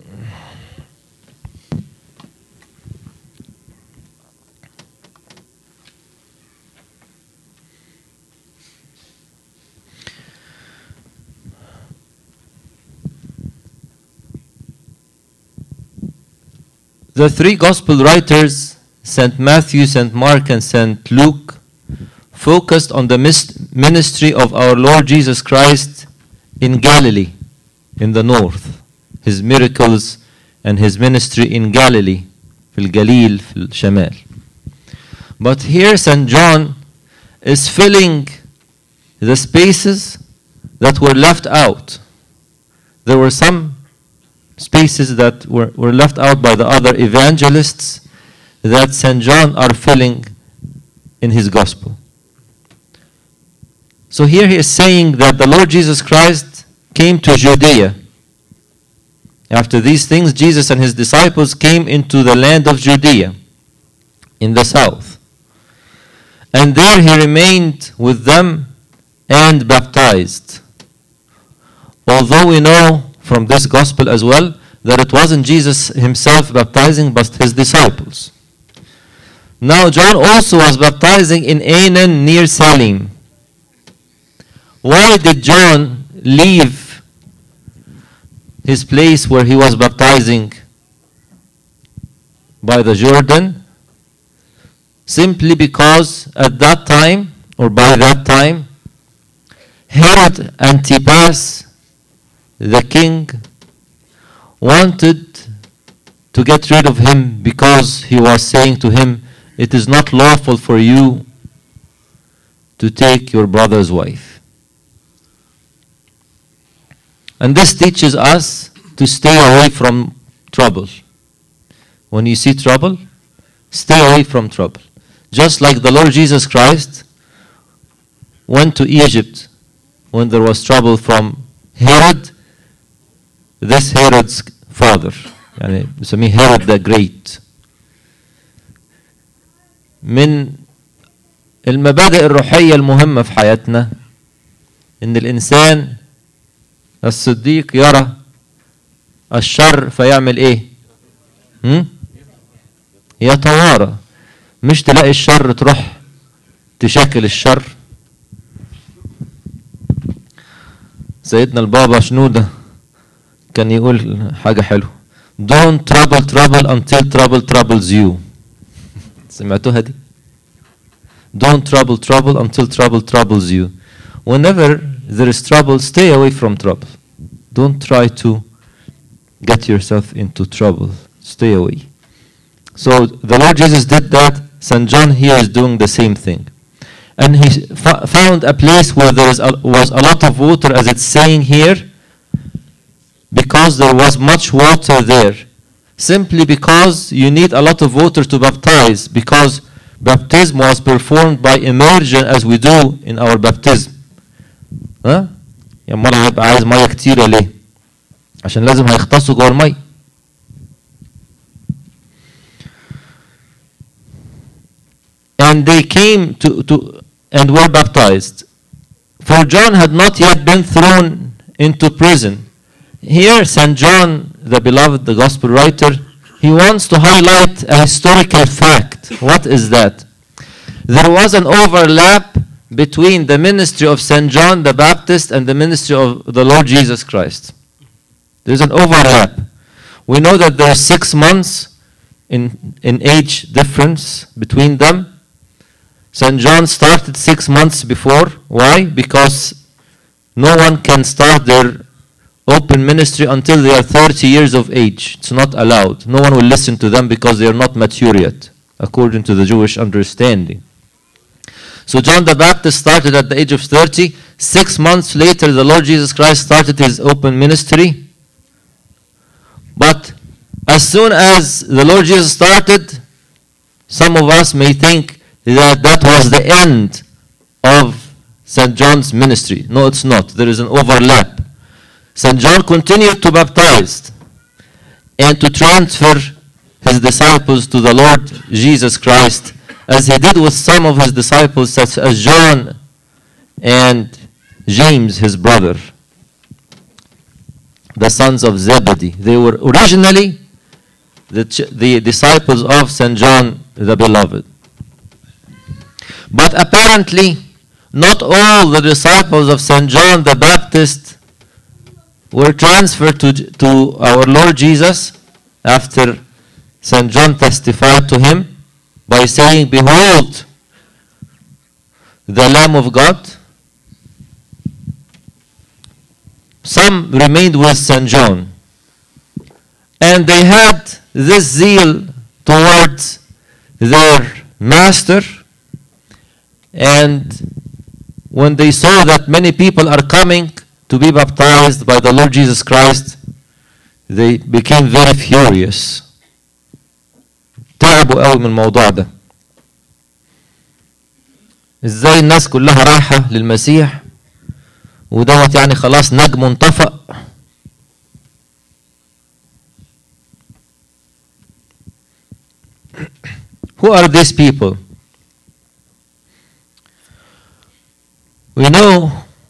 The three gospel writers, Saint Matthew, Saint Mark, and Saint Luke, focused on the ministry of our Lord Jesus Christ in Galilee, in the north. His miracles and his ministry in Galilee, في الجليل, في الشمال. But here Saint John is filling the spaces that were left out. There were some spaces that were, were left out by the other evangelists that Saint John are filling in his gospel. So here he is saying that the Lord Jesus Christ came to Judea. After these things, Jesus and his disciples came into the land of Judea in the south. And there he remained with them and baptized. Although we know from this gospel as well that it wasn't Jesus himself baptizing, but his disciples. Now John also was baptizing in Aenon near Salim. Why did John leave his place where he was baptizing by the Jordan? Simply because at that time, or by that time, Herod Antipas, the king, wanted to get rid of him because he was saying to him, it is not lawful for you to take your brother's wife. And this teaches us to stay away from trouble. When you see trouble, stay away from trouble. Just like the Lord Jesus Christ went to Egypt when there was trouble from Herod, this Herod's father, يعني بسميه Herod the Great. من المبادئ الروحية المهمة في حياتنا إن الإنسان الصديق يرى الشر فيعمل إيه؟ هم؟ يتوارى. مش تلاقي الشر تروح تشكل الشر. سيدنا البابا شنودة كان يقول حاجة حلوة. Don't trouble trouble until trouble troubles you. سمعتوها دي؟ Don't trouble trouble until trouble troubles you. Whenever there is trouble, stay away from trouble. Don't try to get yourself into trouble. Stay away. So the Lord Jesus did that. Saint John here is doing the same thing. And he found a place where there is a, was a lot of water, as it's saying here, because there was much water there. Simply because you need a lot of water to baptize, because baptism was performed by immersion as we do in our baptism. ها؟ يا مرة هيبقى عايز مية كتيرة ليه؟ عشان لازم هيختصوا جوه المية. And they came to, to and were baptized. For John had not yet been thrown into prison. Here, Saint John, the beloved, the gospel writer, he wants to highlight a historical fact. What is that? There was an overlap between the ministry of Saint John the Baptist and the ministry of the Lord Jesus Christ. There's an overlap. We know that there are six months in, in age difference between them. Saint John started six months before. Why? Because no one can start their open ministry until they are thirty years of age. It's not allowed. No one will listen to them because they are not mature yet, according to the Jewish understanding. So John the Baptist started at the age of thirty. Six months later, the Lord Jesus Christ started his open ministry. But as soon as the Lord Jesus started, some of us may think that that was the end of Saint John's ministry. No, it's not. There is an overlap. Saint John continued to baptize and to transfer his disciples to the Lord Jesus Christ, as he did with some of his disciples, such as John and James, his brother, the sons of Zebedee. They were originally the, the disciples of Saint John the Beloved. But apparently, not all the disciples of Saint John the Baptist were transferred to, to our Lord Jesus after Saint John testified to him by saying, "Behold, the Lamb of God." Some remained with Saint John, and they had this zeal towards their master, and when they saw that many people are coming to be baptized by the Lord Jesus Christ, they became very furious. تعبوا قوي من الموضوع ده. ازاي الناس كلها رايحة للمسيح ودوت يعني خلاص نجم انطفأ. Who are these people? We know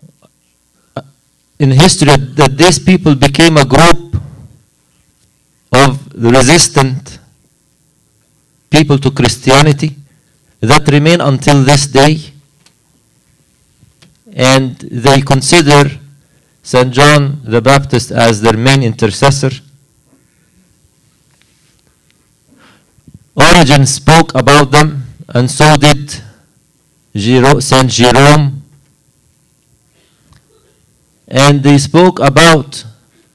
in history that these people became a group of resistant people to Christianity that remain until this day, and they consider Saint John the Baptist as their main intercessor. Origen spoke about them, and so did Saint Jerome. And they spoke about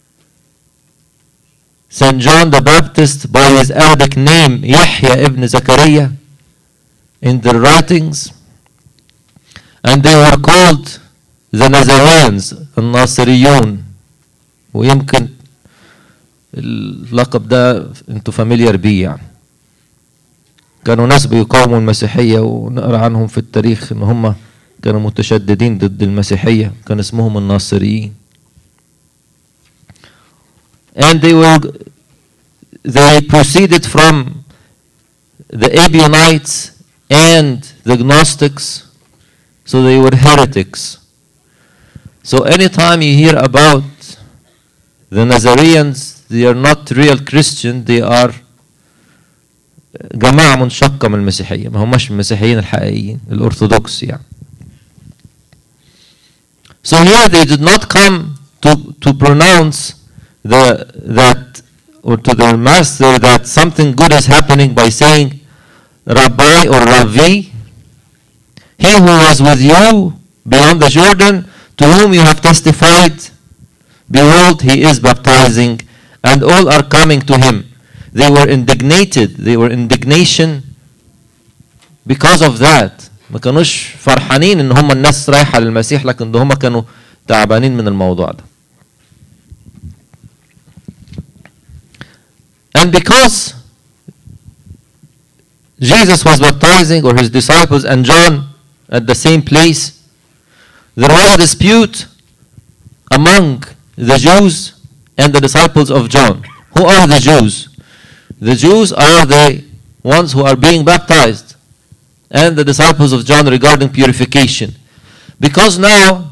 Saint John the Baptist by his Arabic name, Yahya ibn Zakaria, in their writings. And they were called the Nazareans, الناصريون. ويمكن اللقب ده انتوا فاميليار بيه يعني. كانوا ناس بيقاوموا المسيحية، ونقرأ عنهم في التاريخ ان هم كانوا متشددين ضد المسيحية، كان اسمهم الناصريين. And they were they proceeded from the Ebionites and the Gnostics, so they were heretics. So anytime you hear about the Nazareans, they are not real Christian, they are جماعة منشقة من المسيحية، ما هماش المسيحيين الحقيقيين الأرثوذكس يعني. So here they did not come to, to pronounce the, that, or to their master, that something good is happening by saying, Rabbi or Ravi, he who was with you beyond the Jordan, to whom you have testified, behold, he is baptizing, and all are coming to him. They were indignated, they were indignation because of that. ما كانوش فرحانين ان هم الناس رايحة للمسيح، لكن هم كانوا تعبانين من الموضوع ده. And because Jesus was baptizing, or his disciples and John at the same place, there was a dispute among the Jews and the disciples of John. Who are the Jews? The Jews are the ones who are being baptized. and the disciples of John regarding purification. Because now,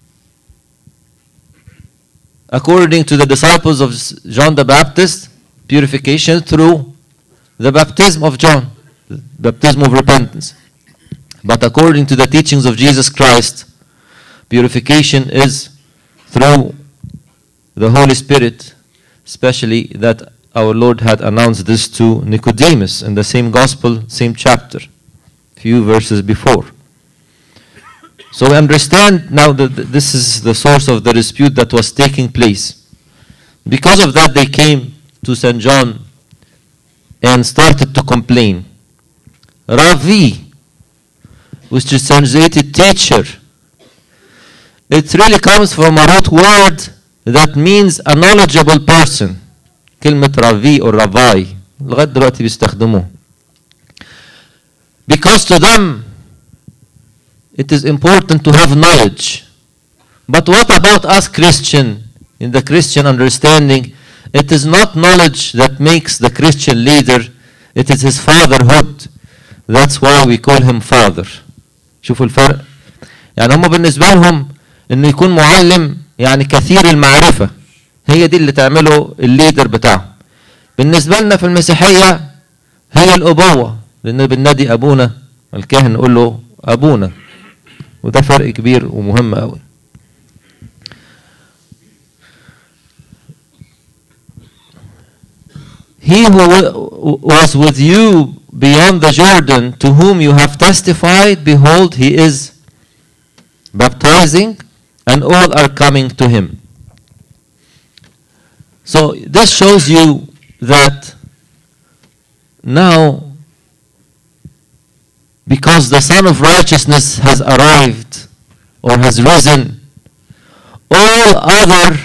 according to the disciples of John the Baptist, purification through the baptism of John, the baptism of repentance. But according to the teachings of Jesus Christ, purification is through the Holy Spirit, especially that our Lord had announced this to Nicodemus in the same gospel, same chapter, few verses before. So we understand now that this is the source of the dispute that was taking place. Because of that, they came to Saint John and started to complain. Ravi, which is translated teacher, it really comes from a root word that means a knowledgeable person. كلمة رافي or ravai لغاية دلوقتي بيستخدموه. Because to them it is important to have knowledge. But what about us Christian? In the Christian understanding, it is not knowledge that makes the Christian leader, it is his fatherhood. That's why we call him father. شوفوا الفرق؟ يعني هم بالنسبة لهم إنه يكون معلم يعني كثير المعرفة، هي دي اللي تعمله الليدر بتاعهم. بالنسبة لنا في المسيحية هي الأبوة، لأن بالنادي أبونا الكاهن نقول له أبونا، وده فرق كبير ومهم قوي. He who was with you beyond the Jordan, to whom you have testified, behold, he is baptizing, and all are coming to him. So this shows you that now, because the Son of Righteousness has arrived or has risen, all other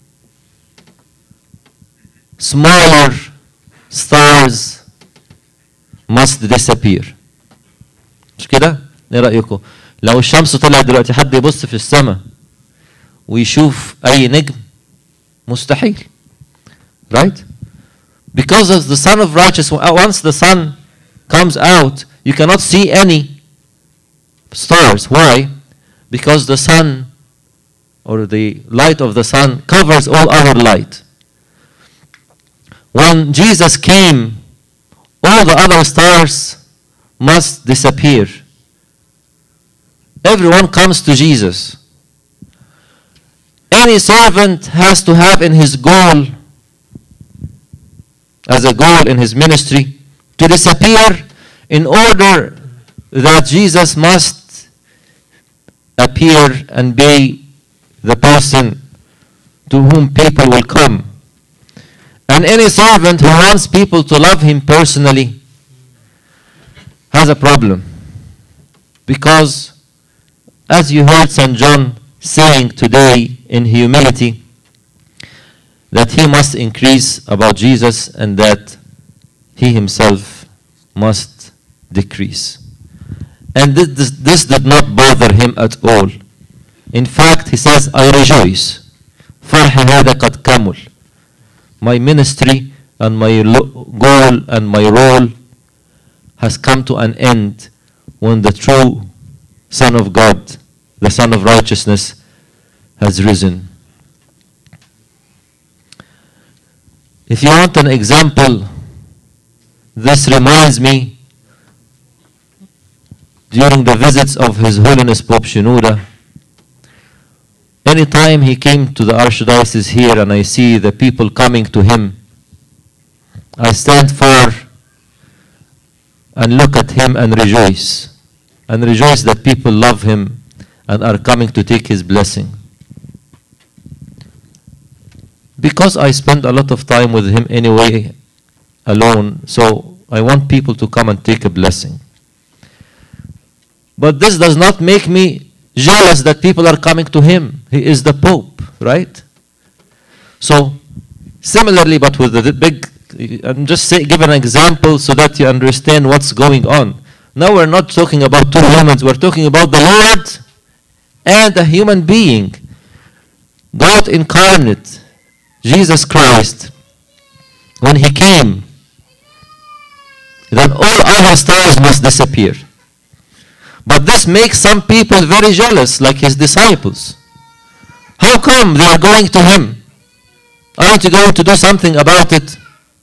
smaller stars must disappear. مش كده؟ ايه رأيكم؟ لو الشمس طلعت دلوقتي حد يبص في السماء ويشوف أي نجم؟ مستحيل. Right? Because of the Son of Righteousness, once the sun comes out, you cannot see any stars. Why? Because the sun, or the light of the sun, covers all other light. When Jesus came, all the other stars must disappear. Everyone comes to Jesus. Any servant has to have in his goal, as a goal in his ministry, to disappear in order that Jesus must appear and be the person to whom people will come. And any servant who wants people to love him personally has a problem. Because, as you heard Saint John saying today in humility, that he must increase about Jesus and that he himself must decrease. And this, this, this did not bother him at all. In fact, he says, I rejoice. فرح هذا قد كمل. My ministry and my goal and my role has come to an end when the true Son of God, the Son of Righteousness, has risen. If you want an example, this reminds me during the visits of His Holiness Pope Shenouda. Anytime he came to the Archdiocese here and I see the people coming to him, I stand far and look at him and rejoice. And rejoice that people love him and are coming to take his blessing. Because I spend a lot of time with him anyway, alone, so I want people to come and take a blessing. But this does not make me jealous that people are coming to him. He is the Pope, right? So, similarly, but with the big, I'm just say, give an example so that you understand what's going on. Now we're not talking about two humans, we're talking about the Lord and a human being. God incarnate, Jesus Christ, when he came, then all other stars must disappear. But this makes some people very jealous, like his disciples. How come they are going to him? Aren't you going to do something about it?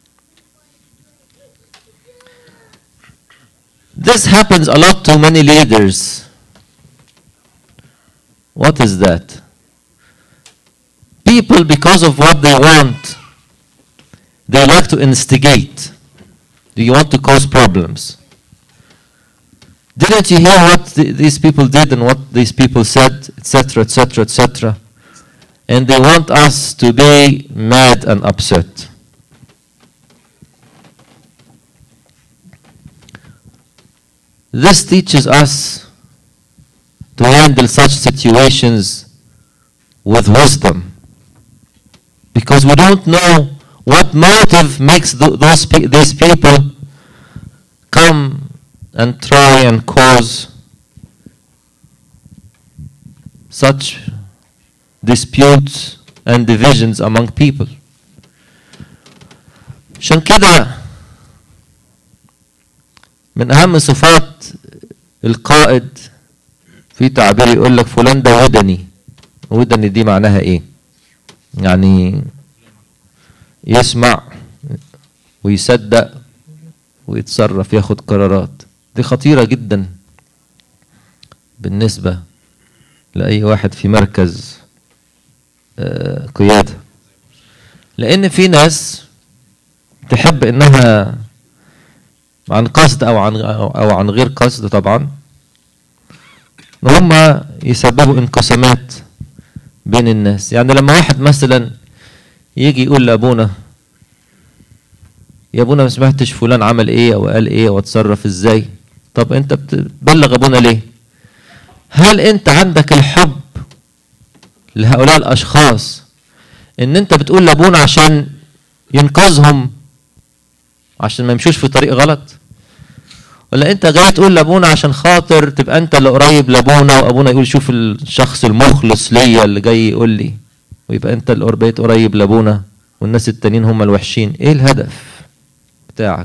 This happens a lot to many leaders. What is that? People, because of what they want, they like to instigate. Do you want to cause problems? Didn't you hear what th these people did and what these people said, et cetera, et cetera, et cetera? And they want us to be mad and upset. This teaches us to handle such situations with wisdom, because we don't know what motive makes th those pe these people come and try and cause such disputes and divisions among people. عشان كده من أهم صفات القائد في تعبير يقول لك فلان ده ودني. ودني دي معناها إيه؟ يعني يسمع ويصدق ويتصرف، ياخد قرارات. دي خطيرة جدا بالنسبة لأي واحد في مركز قيادة، لأن في ناس تحب إنها عن قصد أو عن أو عن غير قصد طبعا إن هم يسببوا انقسامات بين الناس. يعني لما واحد مثلا يجي يقول لأبونا يا أبونا ما سمعتش فلان عمل إيه أو قال إيه أو اتصرف إزاي، طب أنت بتبلغ أبونا ليه؟ هل أنت عندك الحب لهؤلاء الأشخاص إن أنت بتقول لأبونا عشان ينقذهم عشان ما يمشوش في طريق غلط؟ ولا أنت جاي تقول لأبونا عشان خاطر تبقى أنت اللي قريب لأبونا وأبونا يقول شوف الشخص المخلص ليا اللي جاي يقول لي، ويبقى أنت اللي بقيت قريب لأبونا والناس التانيين هم الوحشين؟ إيه الهدف بتاعك؟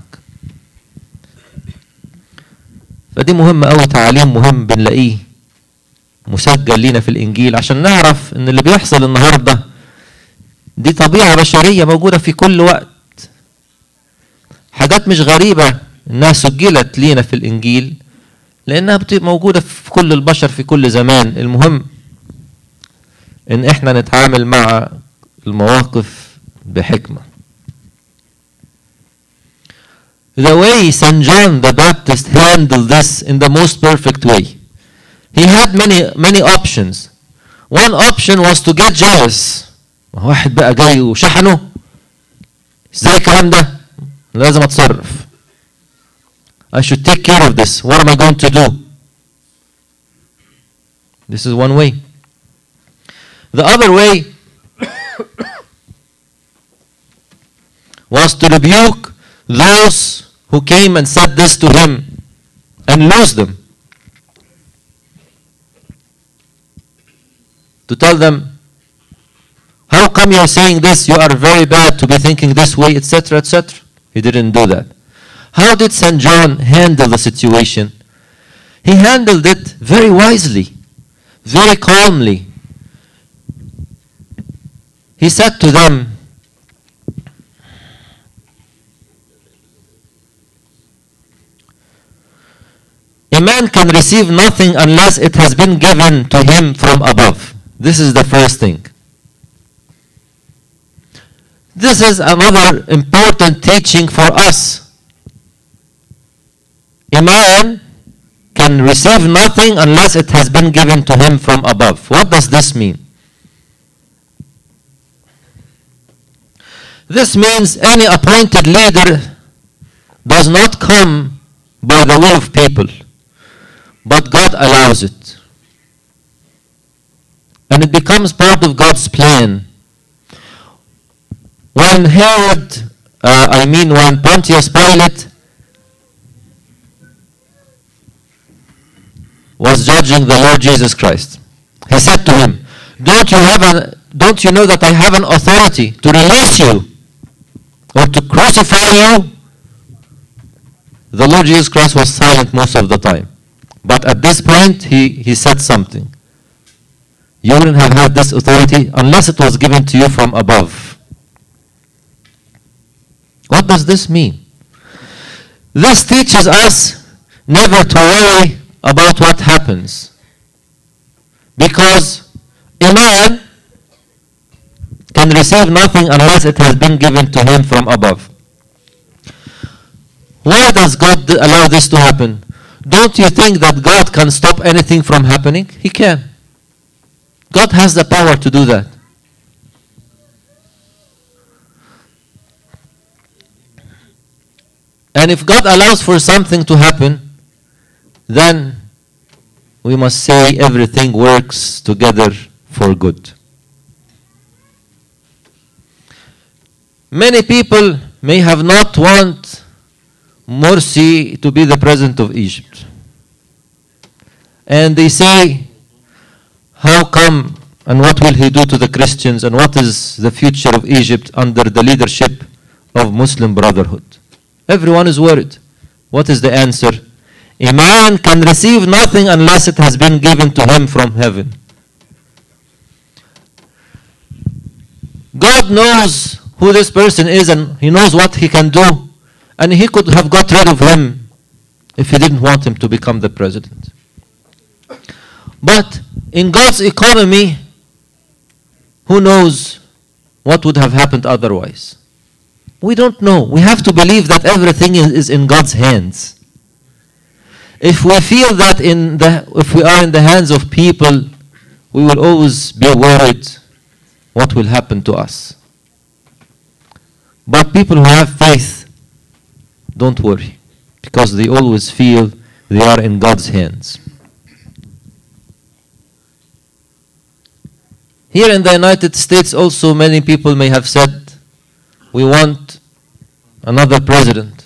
فدي مهمة أوي، تعليم مهم بنلاقيه مسجل لينا في الإنجيل عشان نعرف إن اللي بيحصل النهاردة دي طبيعة بشرية موجودة في كل وقت. حاجات مش غريبة إنها سجلت لينا في الإنجيل لأنها موجودة في كل البشر في كل زمان. المهم إن إحنا نتعامل مع المواقف بحكمة. The way Saint John the Baptist handled this in the most perfect way. He had many many options. One option was to get jealous. واحد بقى جاي وشحنه، ازاي الكلام ده؟ لازم اتصرف. I should take care of this. What am I going to do? This is one way. The other way was to rebuke those who came and said this to him and lose them. To tell them, how come you are saying this? You are very bad to be thinking this way, et cetera, et cetera. He didn't do that. How did Saint John handle the situation? He handled it very wisely, very calmly. He said to them, a man can receive nothing unless it has been given to him from above. This is the first thing. This is another important teaching for us. A man can receive nothing unless it has been given to him from above. What does this mean? This means any appointed leader does not come by the will of people, but God allows it. And it becomes part of God's plan. When Herod, uh, I mean when Pontius Pilate was judging the Lord Jesus Christ, he said to him, don't you have a, don't you know that I have an authority to release you or to crucify you? The Lord Jesus Christ was silent most of the time. But at this point, he, he said something. You wouldn't have had this authority unless it was given to you from above. What does this mean? This teaches us never to worry about what happens. Because a man can receive nothing unless it has been given to him from above. Why does God allow this to happen? Don't you think that God can stop anything from happening? He can. God has the power to do that. And if God allows for something to happen, then we must say everything works together for good. Many people may have not want Morsi to be the president of Egypt. And they say, how come and what will he do to the Christians and what is the future of Egypt under the leadership of Muslim Brotherhood? Everyone is worried. What is the answer? A man can receive nothing unless it has been given to him from heaven. God knows who this person is and he knows what he can do. And he could have got rid of him if he didn't want him to become the president. But in God's economy, who knows what would have happened otherwise? We don't know. We have to believe that everything is in God's hands. If we feel that in the, if we are in the hands of people, we will always be worried what will happen to us. But people who have faith, don't worry, because they always feel they are in God's hands. Here in the United States also many people may have said, we want another president.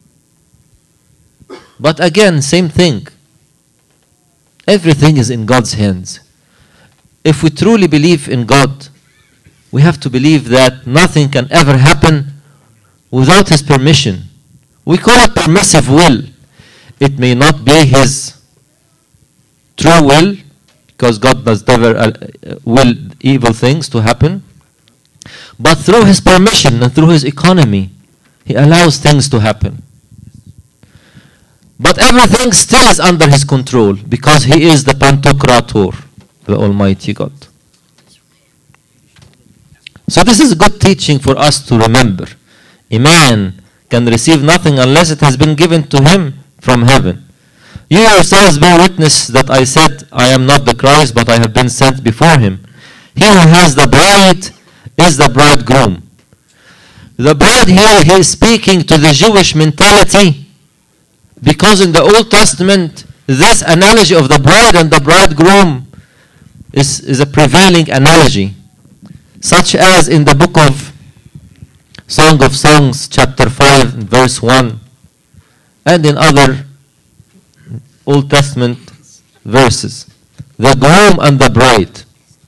But again, same thing. Everything is in God's hands. If we truly believe in God, we have to believe that nothing can ever happen without His permission. We call it permissive will. It may not be His true will, because God does never uh, will evil things to happen. But through His permission and through His economy, He allows things to happen. But everything still is under His control, because He is the Pantocrator, the Almighty God. So this is good teaching for us to remember. A man can receive nothing unless it has been given to him from heaven. You yourselves bear witness that I said, I am not the Christ, but I have been sent before him. He who has the bride is the bridegroom. The bride here, he is speaking to the Jewish mentality, because in the Old Testament, this analogy of the bride and the bridegroom is, is a prevailing analogy, such as in the book of Song of Songs, chapter five, verse one, and in other Old Testament verses. The groom and the bride.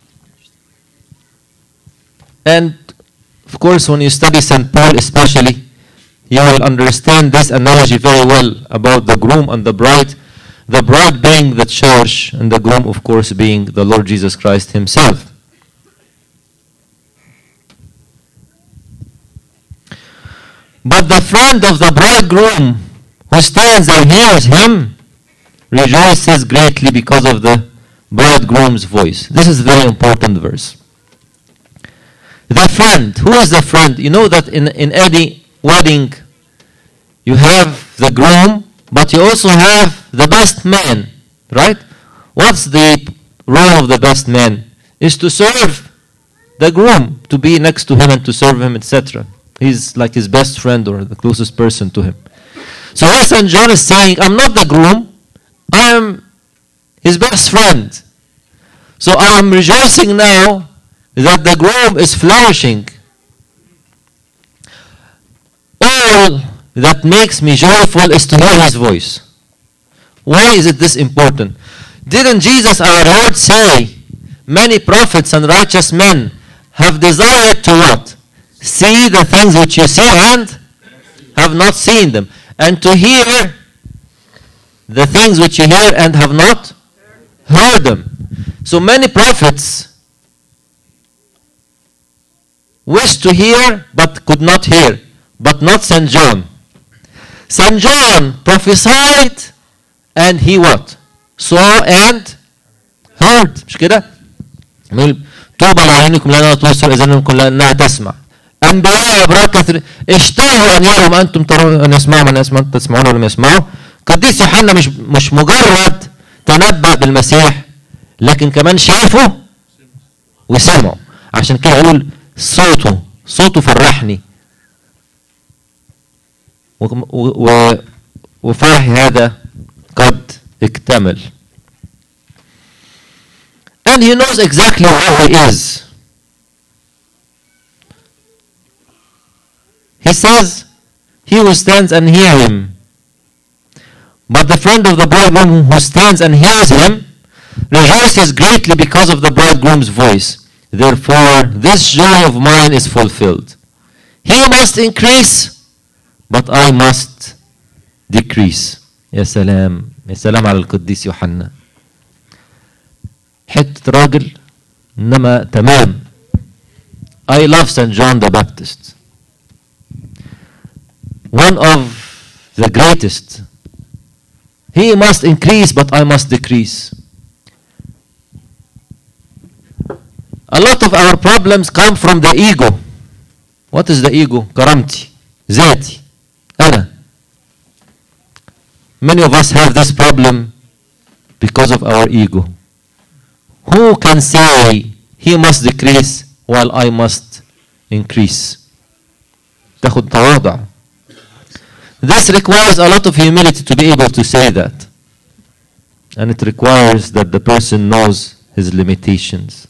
And of course, when you study Saint Paul especially, you will understand this analogy very well about the groom and the bride. The bride being the church, and the groom, of course, being the Lord Jesus Christ Himself. But the friend of the bridegroom who stands and hears him rejoices greatly because of the bridegroom's voice. This is a very important verse. The friend. Who is the friend? You know that in, in any wedding you have the groom, but you also have the best man, right? What's the role of the best man? Is to serve the groom, to be next to him and to serve him, et cetera. He's like his best friend or the closest person to him. So here Saint John is saying, I'm not the groom, I am his best friend. So I am rejoicing now that the groom is flourishing. All that makes me joyful is to hear his voice. Why is it this important? Didn't Jesus our Lord say, many prophets and righteous men have desired to what? See the things which you see and have not seen them. And to hear the things which you hear and have not heard them. So many prophets wished to hear but could not hear, but not Saint John. Saint John prophesied and he what? Saw and heard. مش كده؟ طوبى لعينكم لأنها تبصر إذنكم لأنها تسمع. أنبياء أبرار كثير اشتهوا أن يروا ما أنتم ترون أن يسمعوا ما الناس ما تسمعون ولم يسمعوا. قديس يوحنا مش مش مجرد تنبأ بالمسيح لكن كمان شافه وسمعه. عشان كده يقول صوته صوته فرحني. وفرحي هذا قد اكتمل. And he knows exactly who he is. He says, he who stands and hear him. But the friend of the bridegroom who stands and hears him rejoices greatly because of the bridegroom's voice. Therefore, this joy of mine is fulfilled. He must increase, but I must decrease. يا سلام يا سلام على القديس يوحنا. حتة راجل إنما تمام. I love Saint John the Baptist. One of the greatest. He must increase, but I must decrease. A lot of our problems come from the ego. What is the ego? كرامتي ذاتي أنا. Many of us have this problem because of our ego. Who can say he must decrease while I must increase? تاخد تواضع. This requires a lot of humility to be able to say that. And it requires that the person knows his limitations.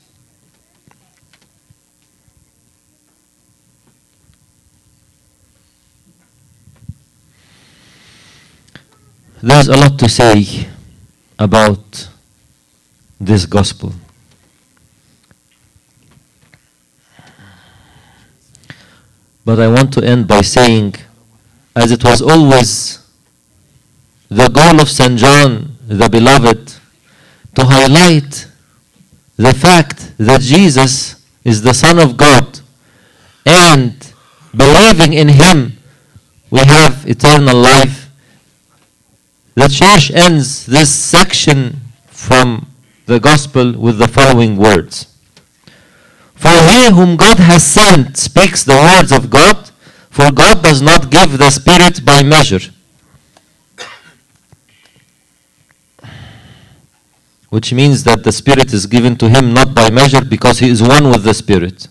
There's a lot to say about this gospel. But I want to end by saying, as it was always the goal of Saint John the Beloved, to highlight the fact that Jesus is the Son of God, and believing in him we have eternal life. The church ends this section from the gospel with the following words. For he whom God has sent speaks the words of God, for God does not give the Spirit by measure. Which means that the Spirit is given to him not by measure because he is one with the Spirit.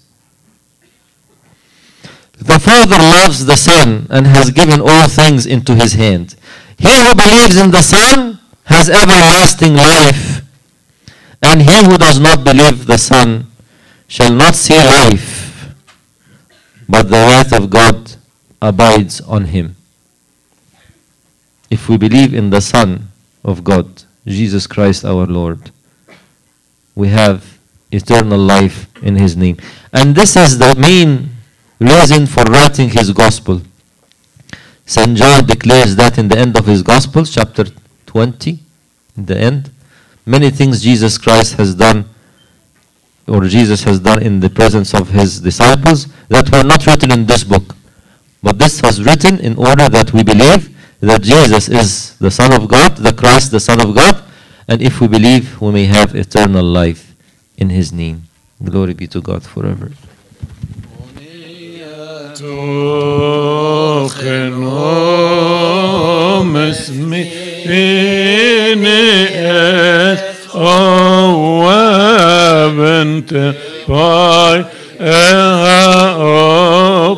The Father loves the Son and has given all things into his hand. He who believes in the Son has everlasting life, and he who does not believe the Son shall not see life, but the wrath of God abides on him. If we believe in the Son of God, Jesus Christ our Lord, we have eternal life in his name. And this is the main reason for writing his gospel. Saint John declares that in the end of his gospel, chapter twenty, in the end, many things Jesus Christ has done, or Jesus has done in the presence of his disciples, that were not written in this book. But this was written in order that we believe that Jesus is the Son of God, the Christ, the Son of God, and if we believe, we may have eternal life in his name. Glory be to God forever.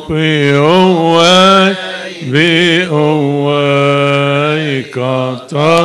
Be away,